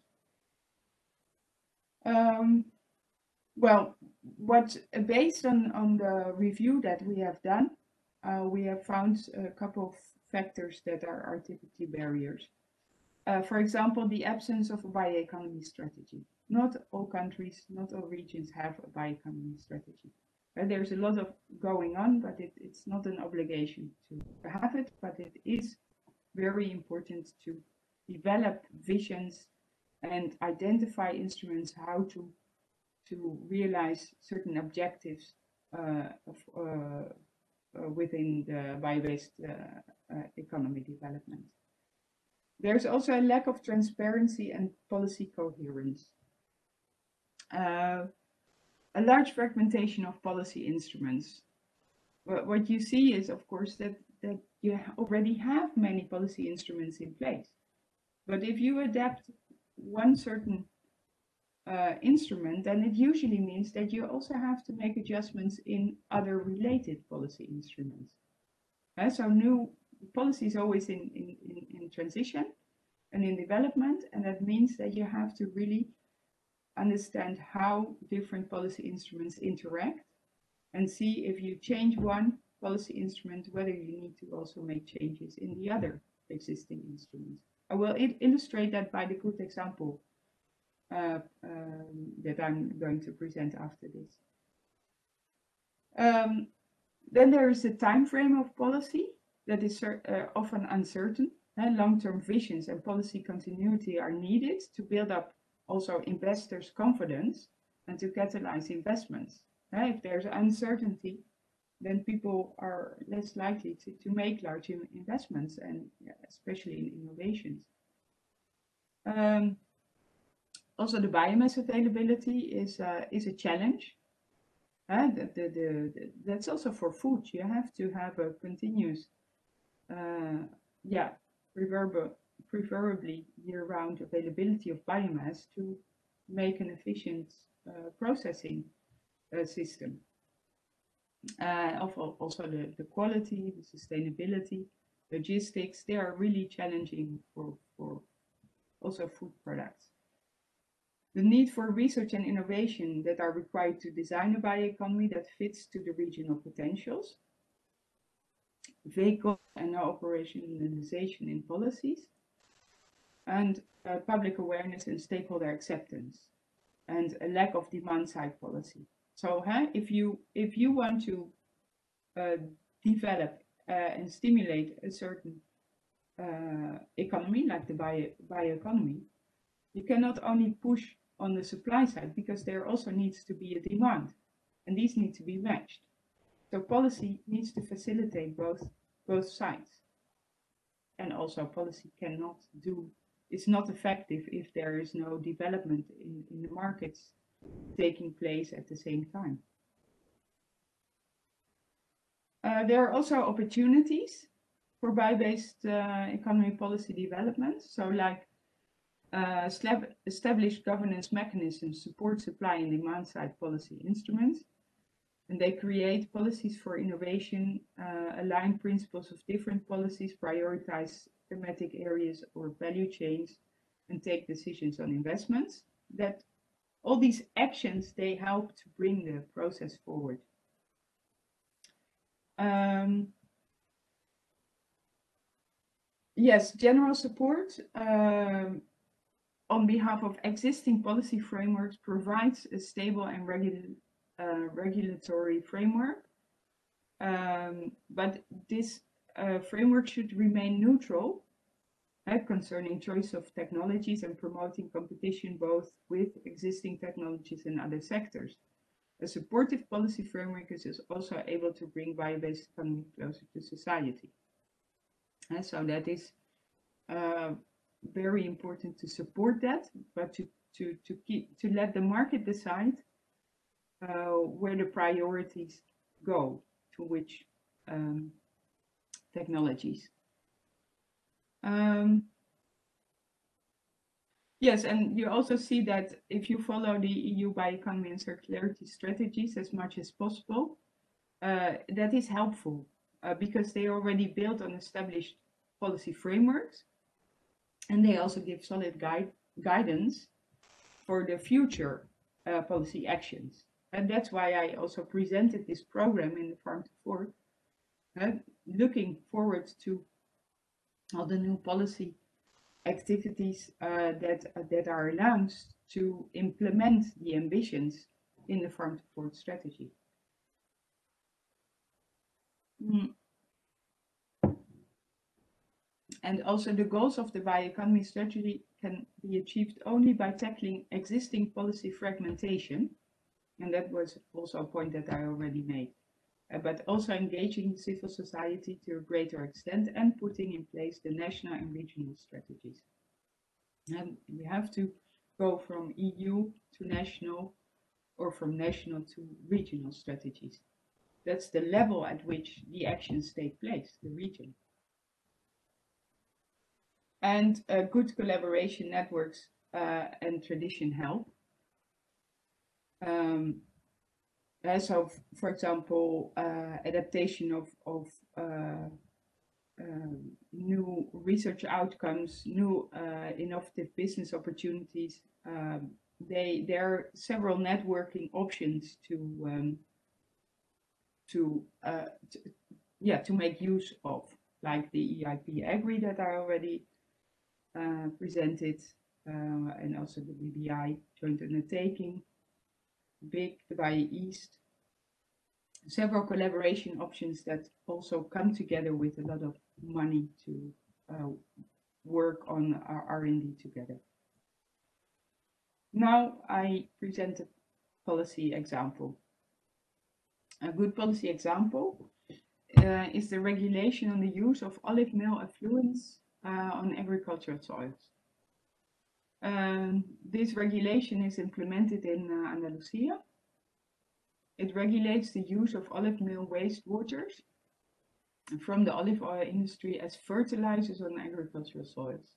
Um, well, what based on, on the review that we have done, uh, we have found a couple of factors that are, are typically barriers. Uh, for example, the absence of a bioeconomy strategy. Not all countries, not all regions have a bioeconomy strategy. Uh, there's a lot of going on, but it, it's not an obligation to have it, but it is very important to develop visions and identify instruments how to to realize certain objectives uh, of, uh, uh, within the bio-based uh, uh, economy development. There's also a lack of transparency and policy coherence. Uh, a large fragmentation of policy instruments. What, what you see is, of course, that, that you already have many policy instruments in place. But if you adapt one certain uh, instrument, then it usually means that you also have to make adjustments in other related policy instruments. Uh, so new policy is always in, in, in, in transition and in development, and that means that you have to really understand how different policy instruments interact and see if you change one policy instrument, whether you need to also make changes in the other existing instruments. I will illustrate that by the good example uh, um, that I'm going to present after this. Um, then there is the time frame of policy that is uh, often uncertain. And long-term visions and policy continuity are needed to build up also investors' confidence and to catalyze investments. Uh, if there's uncertainty, then people are less likely to, to make large investments, and yeah, especially in innovations. Um, also, the biomass availability is uh, is a challenge. Uh, the, the, the, the, that's also for food. You have to have a continuous, uh, yeah, preferably year-round availability of biomass to make an efficient uh, processing uh, system. Uh, also the, the quality, the sustainability, logistics, they are really challenging for, for also food products. The need for research and innovation that are required to design a bioeconomy that fits to the regional potentials. Vehicle and no operationalization in policies. And uh, public awareness and stakeholder acceptance. And a lack of demand-side policy. So huh, if you if you want to uh, develop uh, and stimulate a certain uh, economy, like the bio bioeconomy, you cannot only push on the supply side, because there also needs to be a demand, and these need to be matched. So policy needs to facilitate both both sides, and also policy cannot do is not effective if there is no development in, in the markets taking place at the same time. Uh, there are also opportunities for bio-based uh, economy policy development. So like uh, establish governance mechanisms, support supply and demand side policy instruments. And they create policies for innovation, uh, align principles of different policies, prioritize thematic areas or value chains, and take decisions on investments. That all these actions, they help to bring the process forward. Um, yes, general support um, on behalf of existing policy frameworks provides a stable and regular uh, regulatory framework. Um, but this uh, framework should remain neutral uh, concerning choice of technologies and promoting competition both with existing technologies and other sectors. A supportive policy framework is also able to bring bio-based economy closer to society. And so that is uh, very important to support that, but to, to, to, keep, to let the market decide uh, where the priorities go, to which um, technologies. Um, yes, and you also see that if you follow the E U bioeconomy and circularity strategies as much as possible, uh, that is helpful uh, because they already build on established policy frameworks, and they also give solid guide, guidance for the future uh, policy actions. And that's why I also presented this program in the Farm to Fork, uh, looking forward to all the new policy activities uh, that, uh, that are announced to implement the ambitions in the Farm to Fork strategy. Mm. And also the goals of the bioeconomy strategy can be achieved only by tackling existing policy fragmentation. And that was also a point that I already made. Uh, but also engaging civil society to a greater extent and putting in place the national and regional strategies. And we have to go from E U to national, or from national to regional strategies. That's the level at which the actions take place, the region. And uh, good collaboration networks uh, and tradition help. Um, uh, so, for example, uh, adaptation of, of uh, uh, new research outcomes, new uh, innovative business opportunities. Um, they, there are several networking options to, um, to, uh, to yeah to make use of, like the E I P Agri that I already uh, presented, uh, and also the B B I joint undertaking, B I C, the Bijen East, several collaboration options that also come together with a lot of money to uh, work on our R and D together. Now I present a policy example. A good policy example uh, is the regulation on the use of olive meal effluents uh, on agricultural soils. Um, this regulation is implemented in uh, Andalusia. It regulates the use of olive meal wastewaters from the olive oil industry as fertilizers on agricultural soils.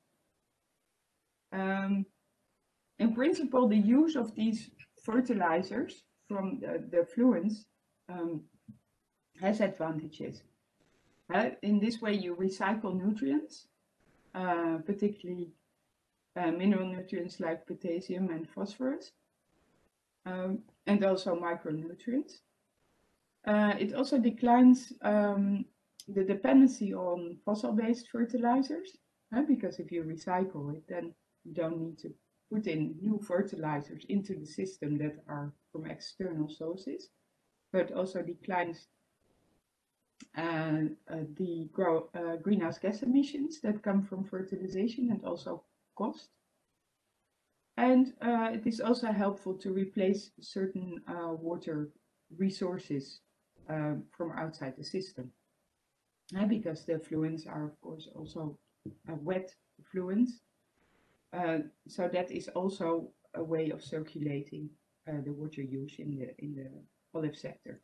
Um, in principle, the use of these fertilizers from the, the effluents um, has advantages. Uh, in this way, you recycle nutrients, uh, particularly uh, mineral nutrients like potassium and phosphorus, um, and also micronutrients. Uh, it also declines um, the dependency on fossil-based fertilizers, uh, because if you recycle it, then you don't need to put in new fertilizers into the system that are from external sources, but also declines uh, uh, the grow, uh, greenhouse gas emissions that come from fertilization, and also cost. And uh, it is also helpful to replace certain uh, water resources uh, from outside the system, uh, because the effluents are, of course, also uh, wet effluents. Uh, so that is also a way of circulating uh, the water use in the in the olive sector.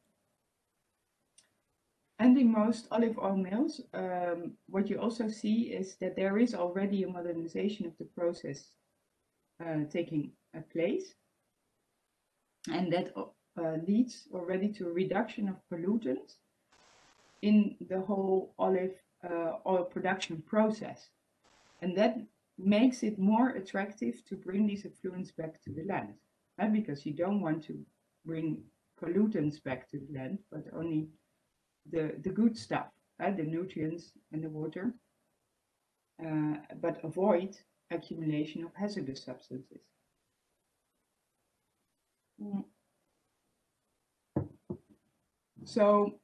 And in most olive oil mills, um, what you also see is that there is already a modernization of the process uh, taking uh, place, and that uh, leads already to a reduction of pollutants in the whole olive uh, oil production process, and that makes it more attractive to bring these effluents back to the land, uh, because you don't want to bring pollutants back to the land, but only the, the good stuff, uh, the nutrients and the water, uh, but avoid accumulation of hazardous substances. Mm. So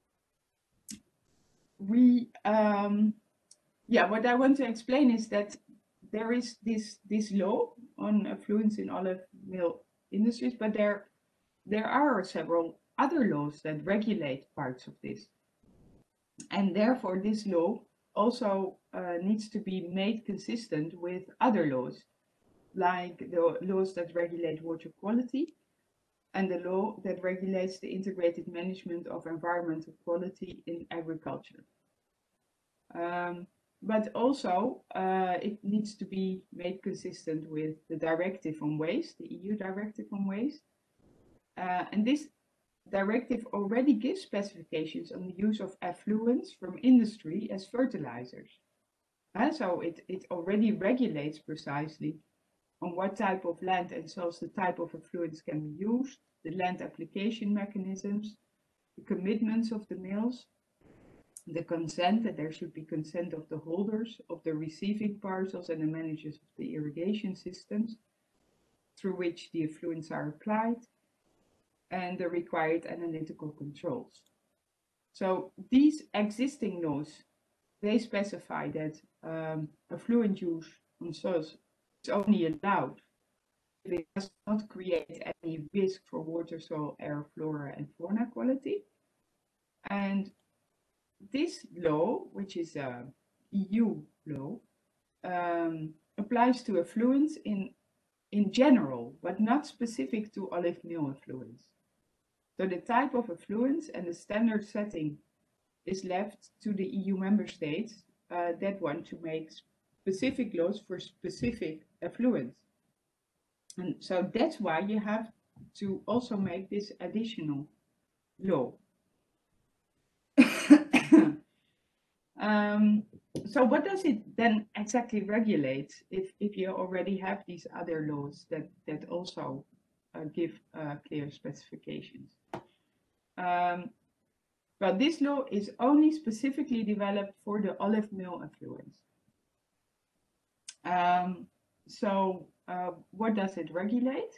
we, um, yeah, what I want to explain is that there is this this law on effluents in olive meal industries, but there there are several other laws that regulate parts of this, and therefore this law also uh, needs to be made consistent with other laws, like the laws that regulate water quality and the law that regulates the integrated management of environmental quality in agriculture. Um, but also uh, it needs to be made consistent with the directive on waste, the E U directive on waste. Uh, and this directive already gives specifications on the use of effluents from industry as fertilizers. Uh, so it, it already regulates precisely on what type of land and so the type of effluents can be used, the land application mechanisms, the commitments of the mills, the consent, that there should be consent of the holders of the receiving parcels and the managers of the irrigation systems through which the effluents are applied, and the required analytical controls. So these existing laws, they specify that um, effluent use on soils is only allowed if it does not create any risk for water, soil, air, flora, and fauna quality. And this law, which is a E U law, um, applies to effluents in, in general, but not specific to olive meal effluents. So the type of effluents and the standard setting is left to the E U member states uh, that want to make specific laws for specific effluents. And so that's why you have to also make this additional law. um, so what does it then exactly regulate if, if you already have these other laws that, that also uh, give uh, clear specifications? Um, Well, this law is only specifically developed for the olive mill effluents. Um, so uh, what does it regulate?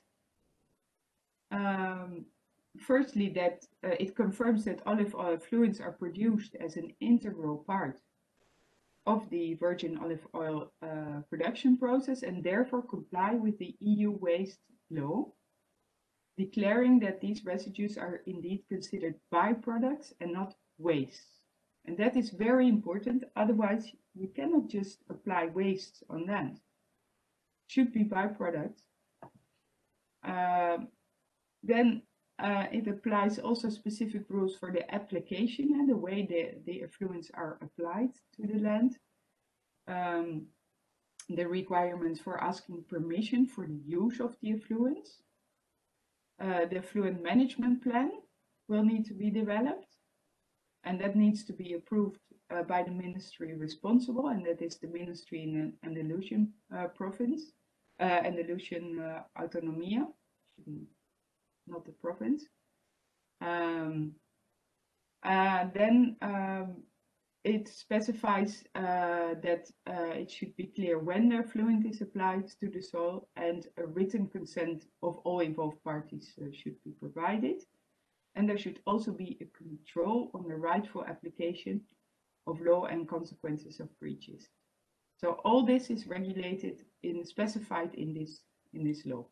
Um, firstly, that uh, it confirms that olive oil effluents are produced as an integral part of the virgin olive oil uh, production process and therefore comply with the E U waste law, declaring that these residues are indeed considered byproducts and not waste. And that is very important, otherwise you cannot just apply wastes on land. Should be byproducts. Um, then uh, it applies also specific rules for the application and the way the, the effluents are applied to the land. Um, the requirements for asking permission for the use of the effluents. Uh, the effluent management plan will need to be developed, and that needs to be approved uh, by the ministry responsible, and that is the ministry in the Andalusian uh, province, uh, Andalusian uh, Autonomia, not the province. Um, uh, then um, it specifies uh, that uh, it should be clear when the effluent is applied to the soil, and a written consent of all involved parties uh, should be provided. And there should also be a control on the rightful application of law and consequences of breaches. So all this is regulated in specified in this in this law.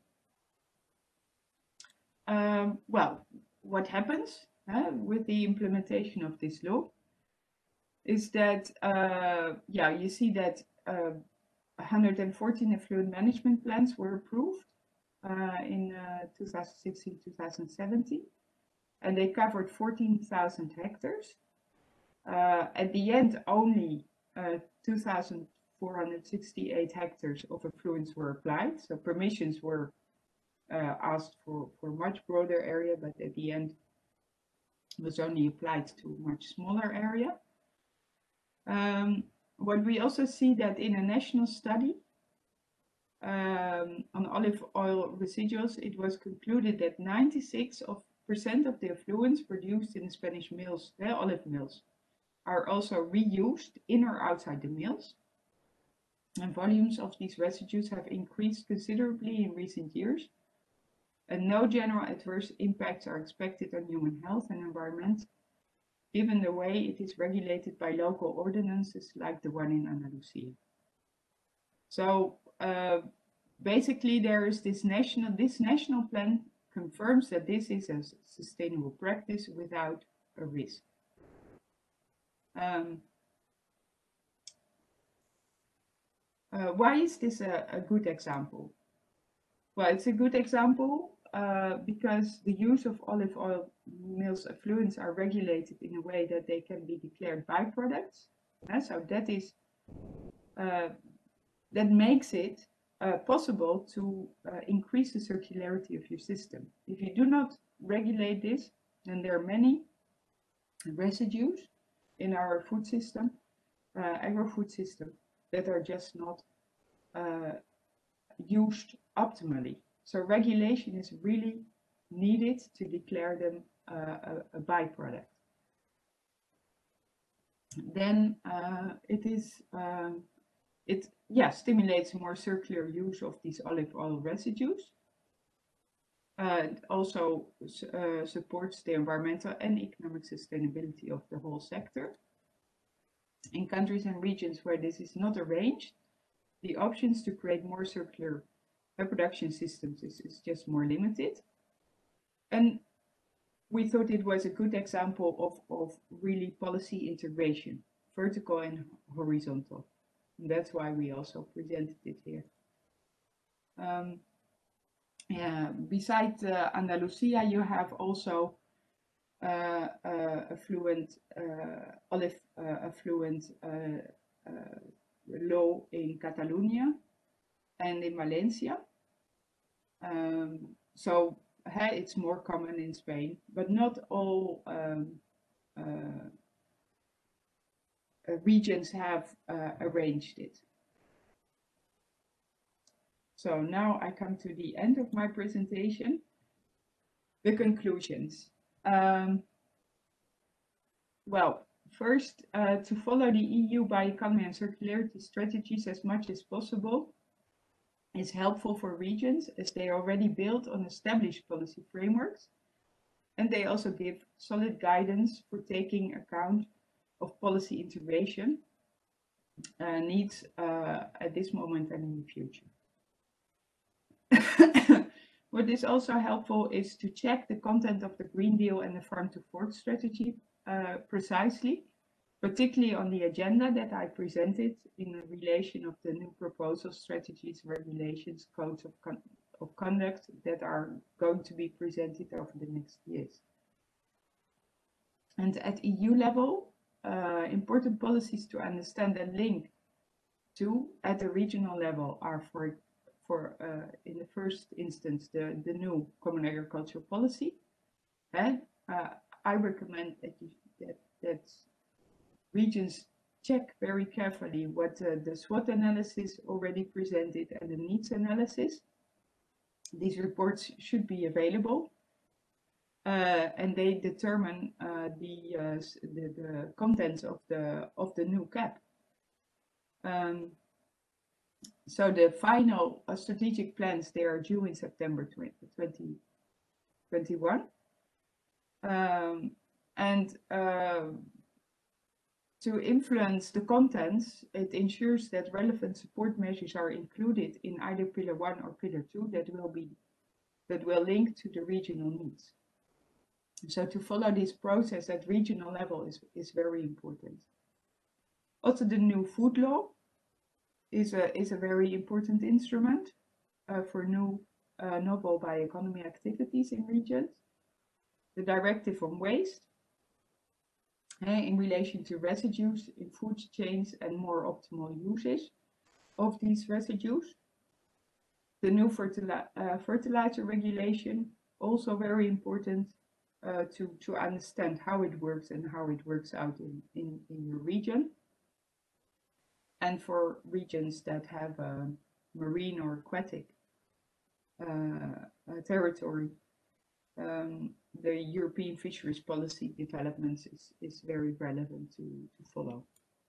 Um, well, what happens uh, with the implementation of this law is that, uh, yeah, you see that uh, one hundred fourteen effluent management plans were approved uh, in uh, two thousand sixteen two thousand seventeen, and they covered fourteen thousand hectares. Uh, at the end, only uh, two thousand four hundred sixty-eight hectares of effluents were applied, so permissions were uh, asked for, for much broader area, but at the end was only applied to a much smaller area. Um, what we also see that in a national study um, on olive oil residuals, it was concluded that ninety-six percent of the effluents produced in the Spanish mills, the olive mills, are also reused in or outside the mills. And volumes of these residues have increased considerably in recent years. And no general adverse impacts are expected on human health and environment, given the way it is regulated by local ordinances like the one in Andalusia. So uh, basically there is this national, this national plan confirms that this is a sustainable practice without a risk. Um, uh, why is this a, a good example? Well, it's a good example uh, because the use of olive oil mills effluents are regulated in a way that they can be declared byproducts. Uh, so that is uh, that makes it uh, possible to uh, increase the circularity of your system. If you do not regulate this, then there are many residues in our food system, uh, agro-food system, that are just not uh, used optimally. So regulation is really needed to declare them uh, a, a byproduct. Then uh, it is um, it yeah stimulates more circular use of these olive oil residues. Uh, it also uh, supports the environmental and economic sustainability of the whole sector. In countries and regions where this is not arranged, the options to create more circular production systems is, is just more limited. And we thought it was a good example of, of really policy integration, vertical and horizontal. And that's why we also presented it here. Um, yeah, besides uh, Andalusia, you have also uh, uh, affluent, uh, olive uh, affluent uh, uh, law in Catalonia and in Valencia. Um, so hey, it's more common in Spain, but not all um, uh, uh, regions have uh, arranged it. So now I come to the end of my presentation. The conclusions. Um, well, first, uh, to follow the E U bioeconomy and circularity strategies as much as possible is helpful for regions as they already build on established policy frameworks, and they also give solid guidance for taking account of policy integration uh, needs uh, at this moment and in the future. What is also helpful is to check the content of the Green Deal and the Farm to Fork strategy uh, precisely, particularly on the agenda that I presented in relation of the new proposals, strategies, regulations, codes of, con of conduct that are going to be presented over the next years. And at E U level, uh, important policies to understand and link to at the regional level are for for uh, in the first instance the, the new common agricultural policy. And uh, I recommend that, you, that that regions check very carefully what uh, the SWOT analysis already presented and the needs analysis. These reports should be available. Uh, and they determine uh, the, uh, the the contents of the of the new C A P. Um, so the final uh, strategic plans, they are due in September twenty twenty-one, um, and uh, to influence the contents, it ensures that relevant support measures are included in either Pillar One or Pillar Two that will be that will link to the regional needs. So to follow this process at regional level is, is very important. Also, the new food law is a, is a very important instrument uh, for new uh, novel bioeconomy activities in regions. The directive on waste uh, in relation to residues in food chains and more optimal usage of these residues. The new fertili uh, fertilizer regulation, also very important. Uh, to, to understand how it works and how it works out in, in, in your region. And for regions that have a marine or aquatic uh, uh, territory, um, the European fisheries policy developments is, is very relevant to, to follow.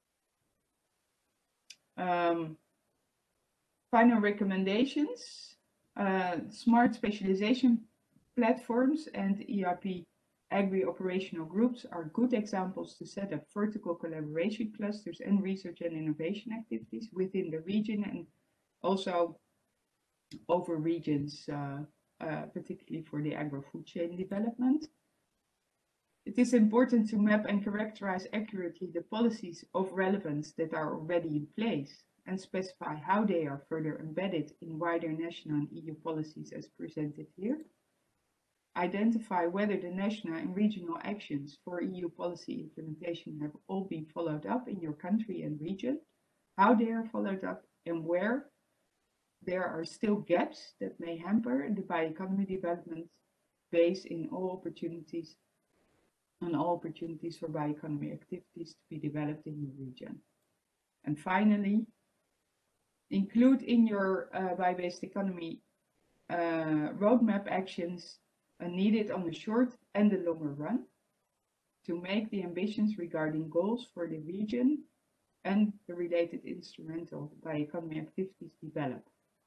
Um, final recommendations, uh, smart specialization platforms and E R P agri-operational groups are good examples to set up vertical collaboration clusters and research and innovation activities within the region and also over regions, uh, uh, particularly for the agro-food chain development. It is important to map and characterize accurately the policies of relevance that are already in place and specify how they are further embedded in wider national and E U policies as presented here. Identify whether the national and regional actions for E U policy implementation have all been followed up in your country and region, how they are followed up, and where there are still gaps that may hamper the bioeconomy development based in all opportunities on all opportunities for bioeconomy activities to be developed in your region. And finally, include in your uh, bio-based economy uh, roadmap actions are needed on the short and the longer run to make the ambitions regarding goals for the region and the related instrumental bioeconomy activities develop.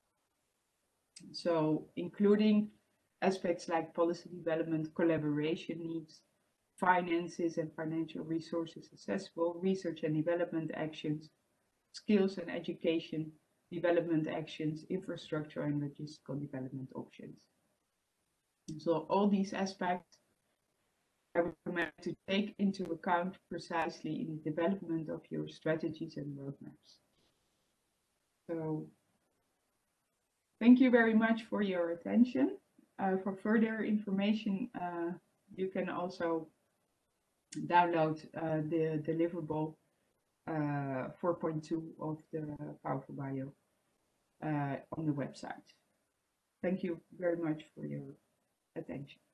So including aspects like policy development, collaboration needs, finances and financial resources accessible, research and development actions, skills and education development actions, infrastructure and logistical development options. So all these aspects I recommend to take into account precisely in the development of your strategies and roadmaps. So thank you very much for your attention. Uh, for further information, uh, you can also download uh, the deliverable uh, four point two of the Powerful Bio uh, on the website. Thank you very much for your attention.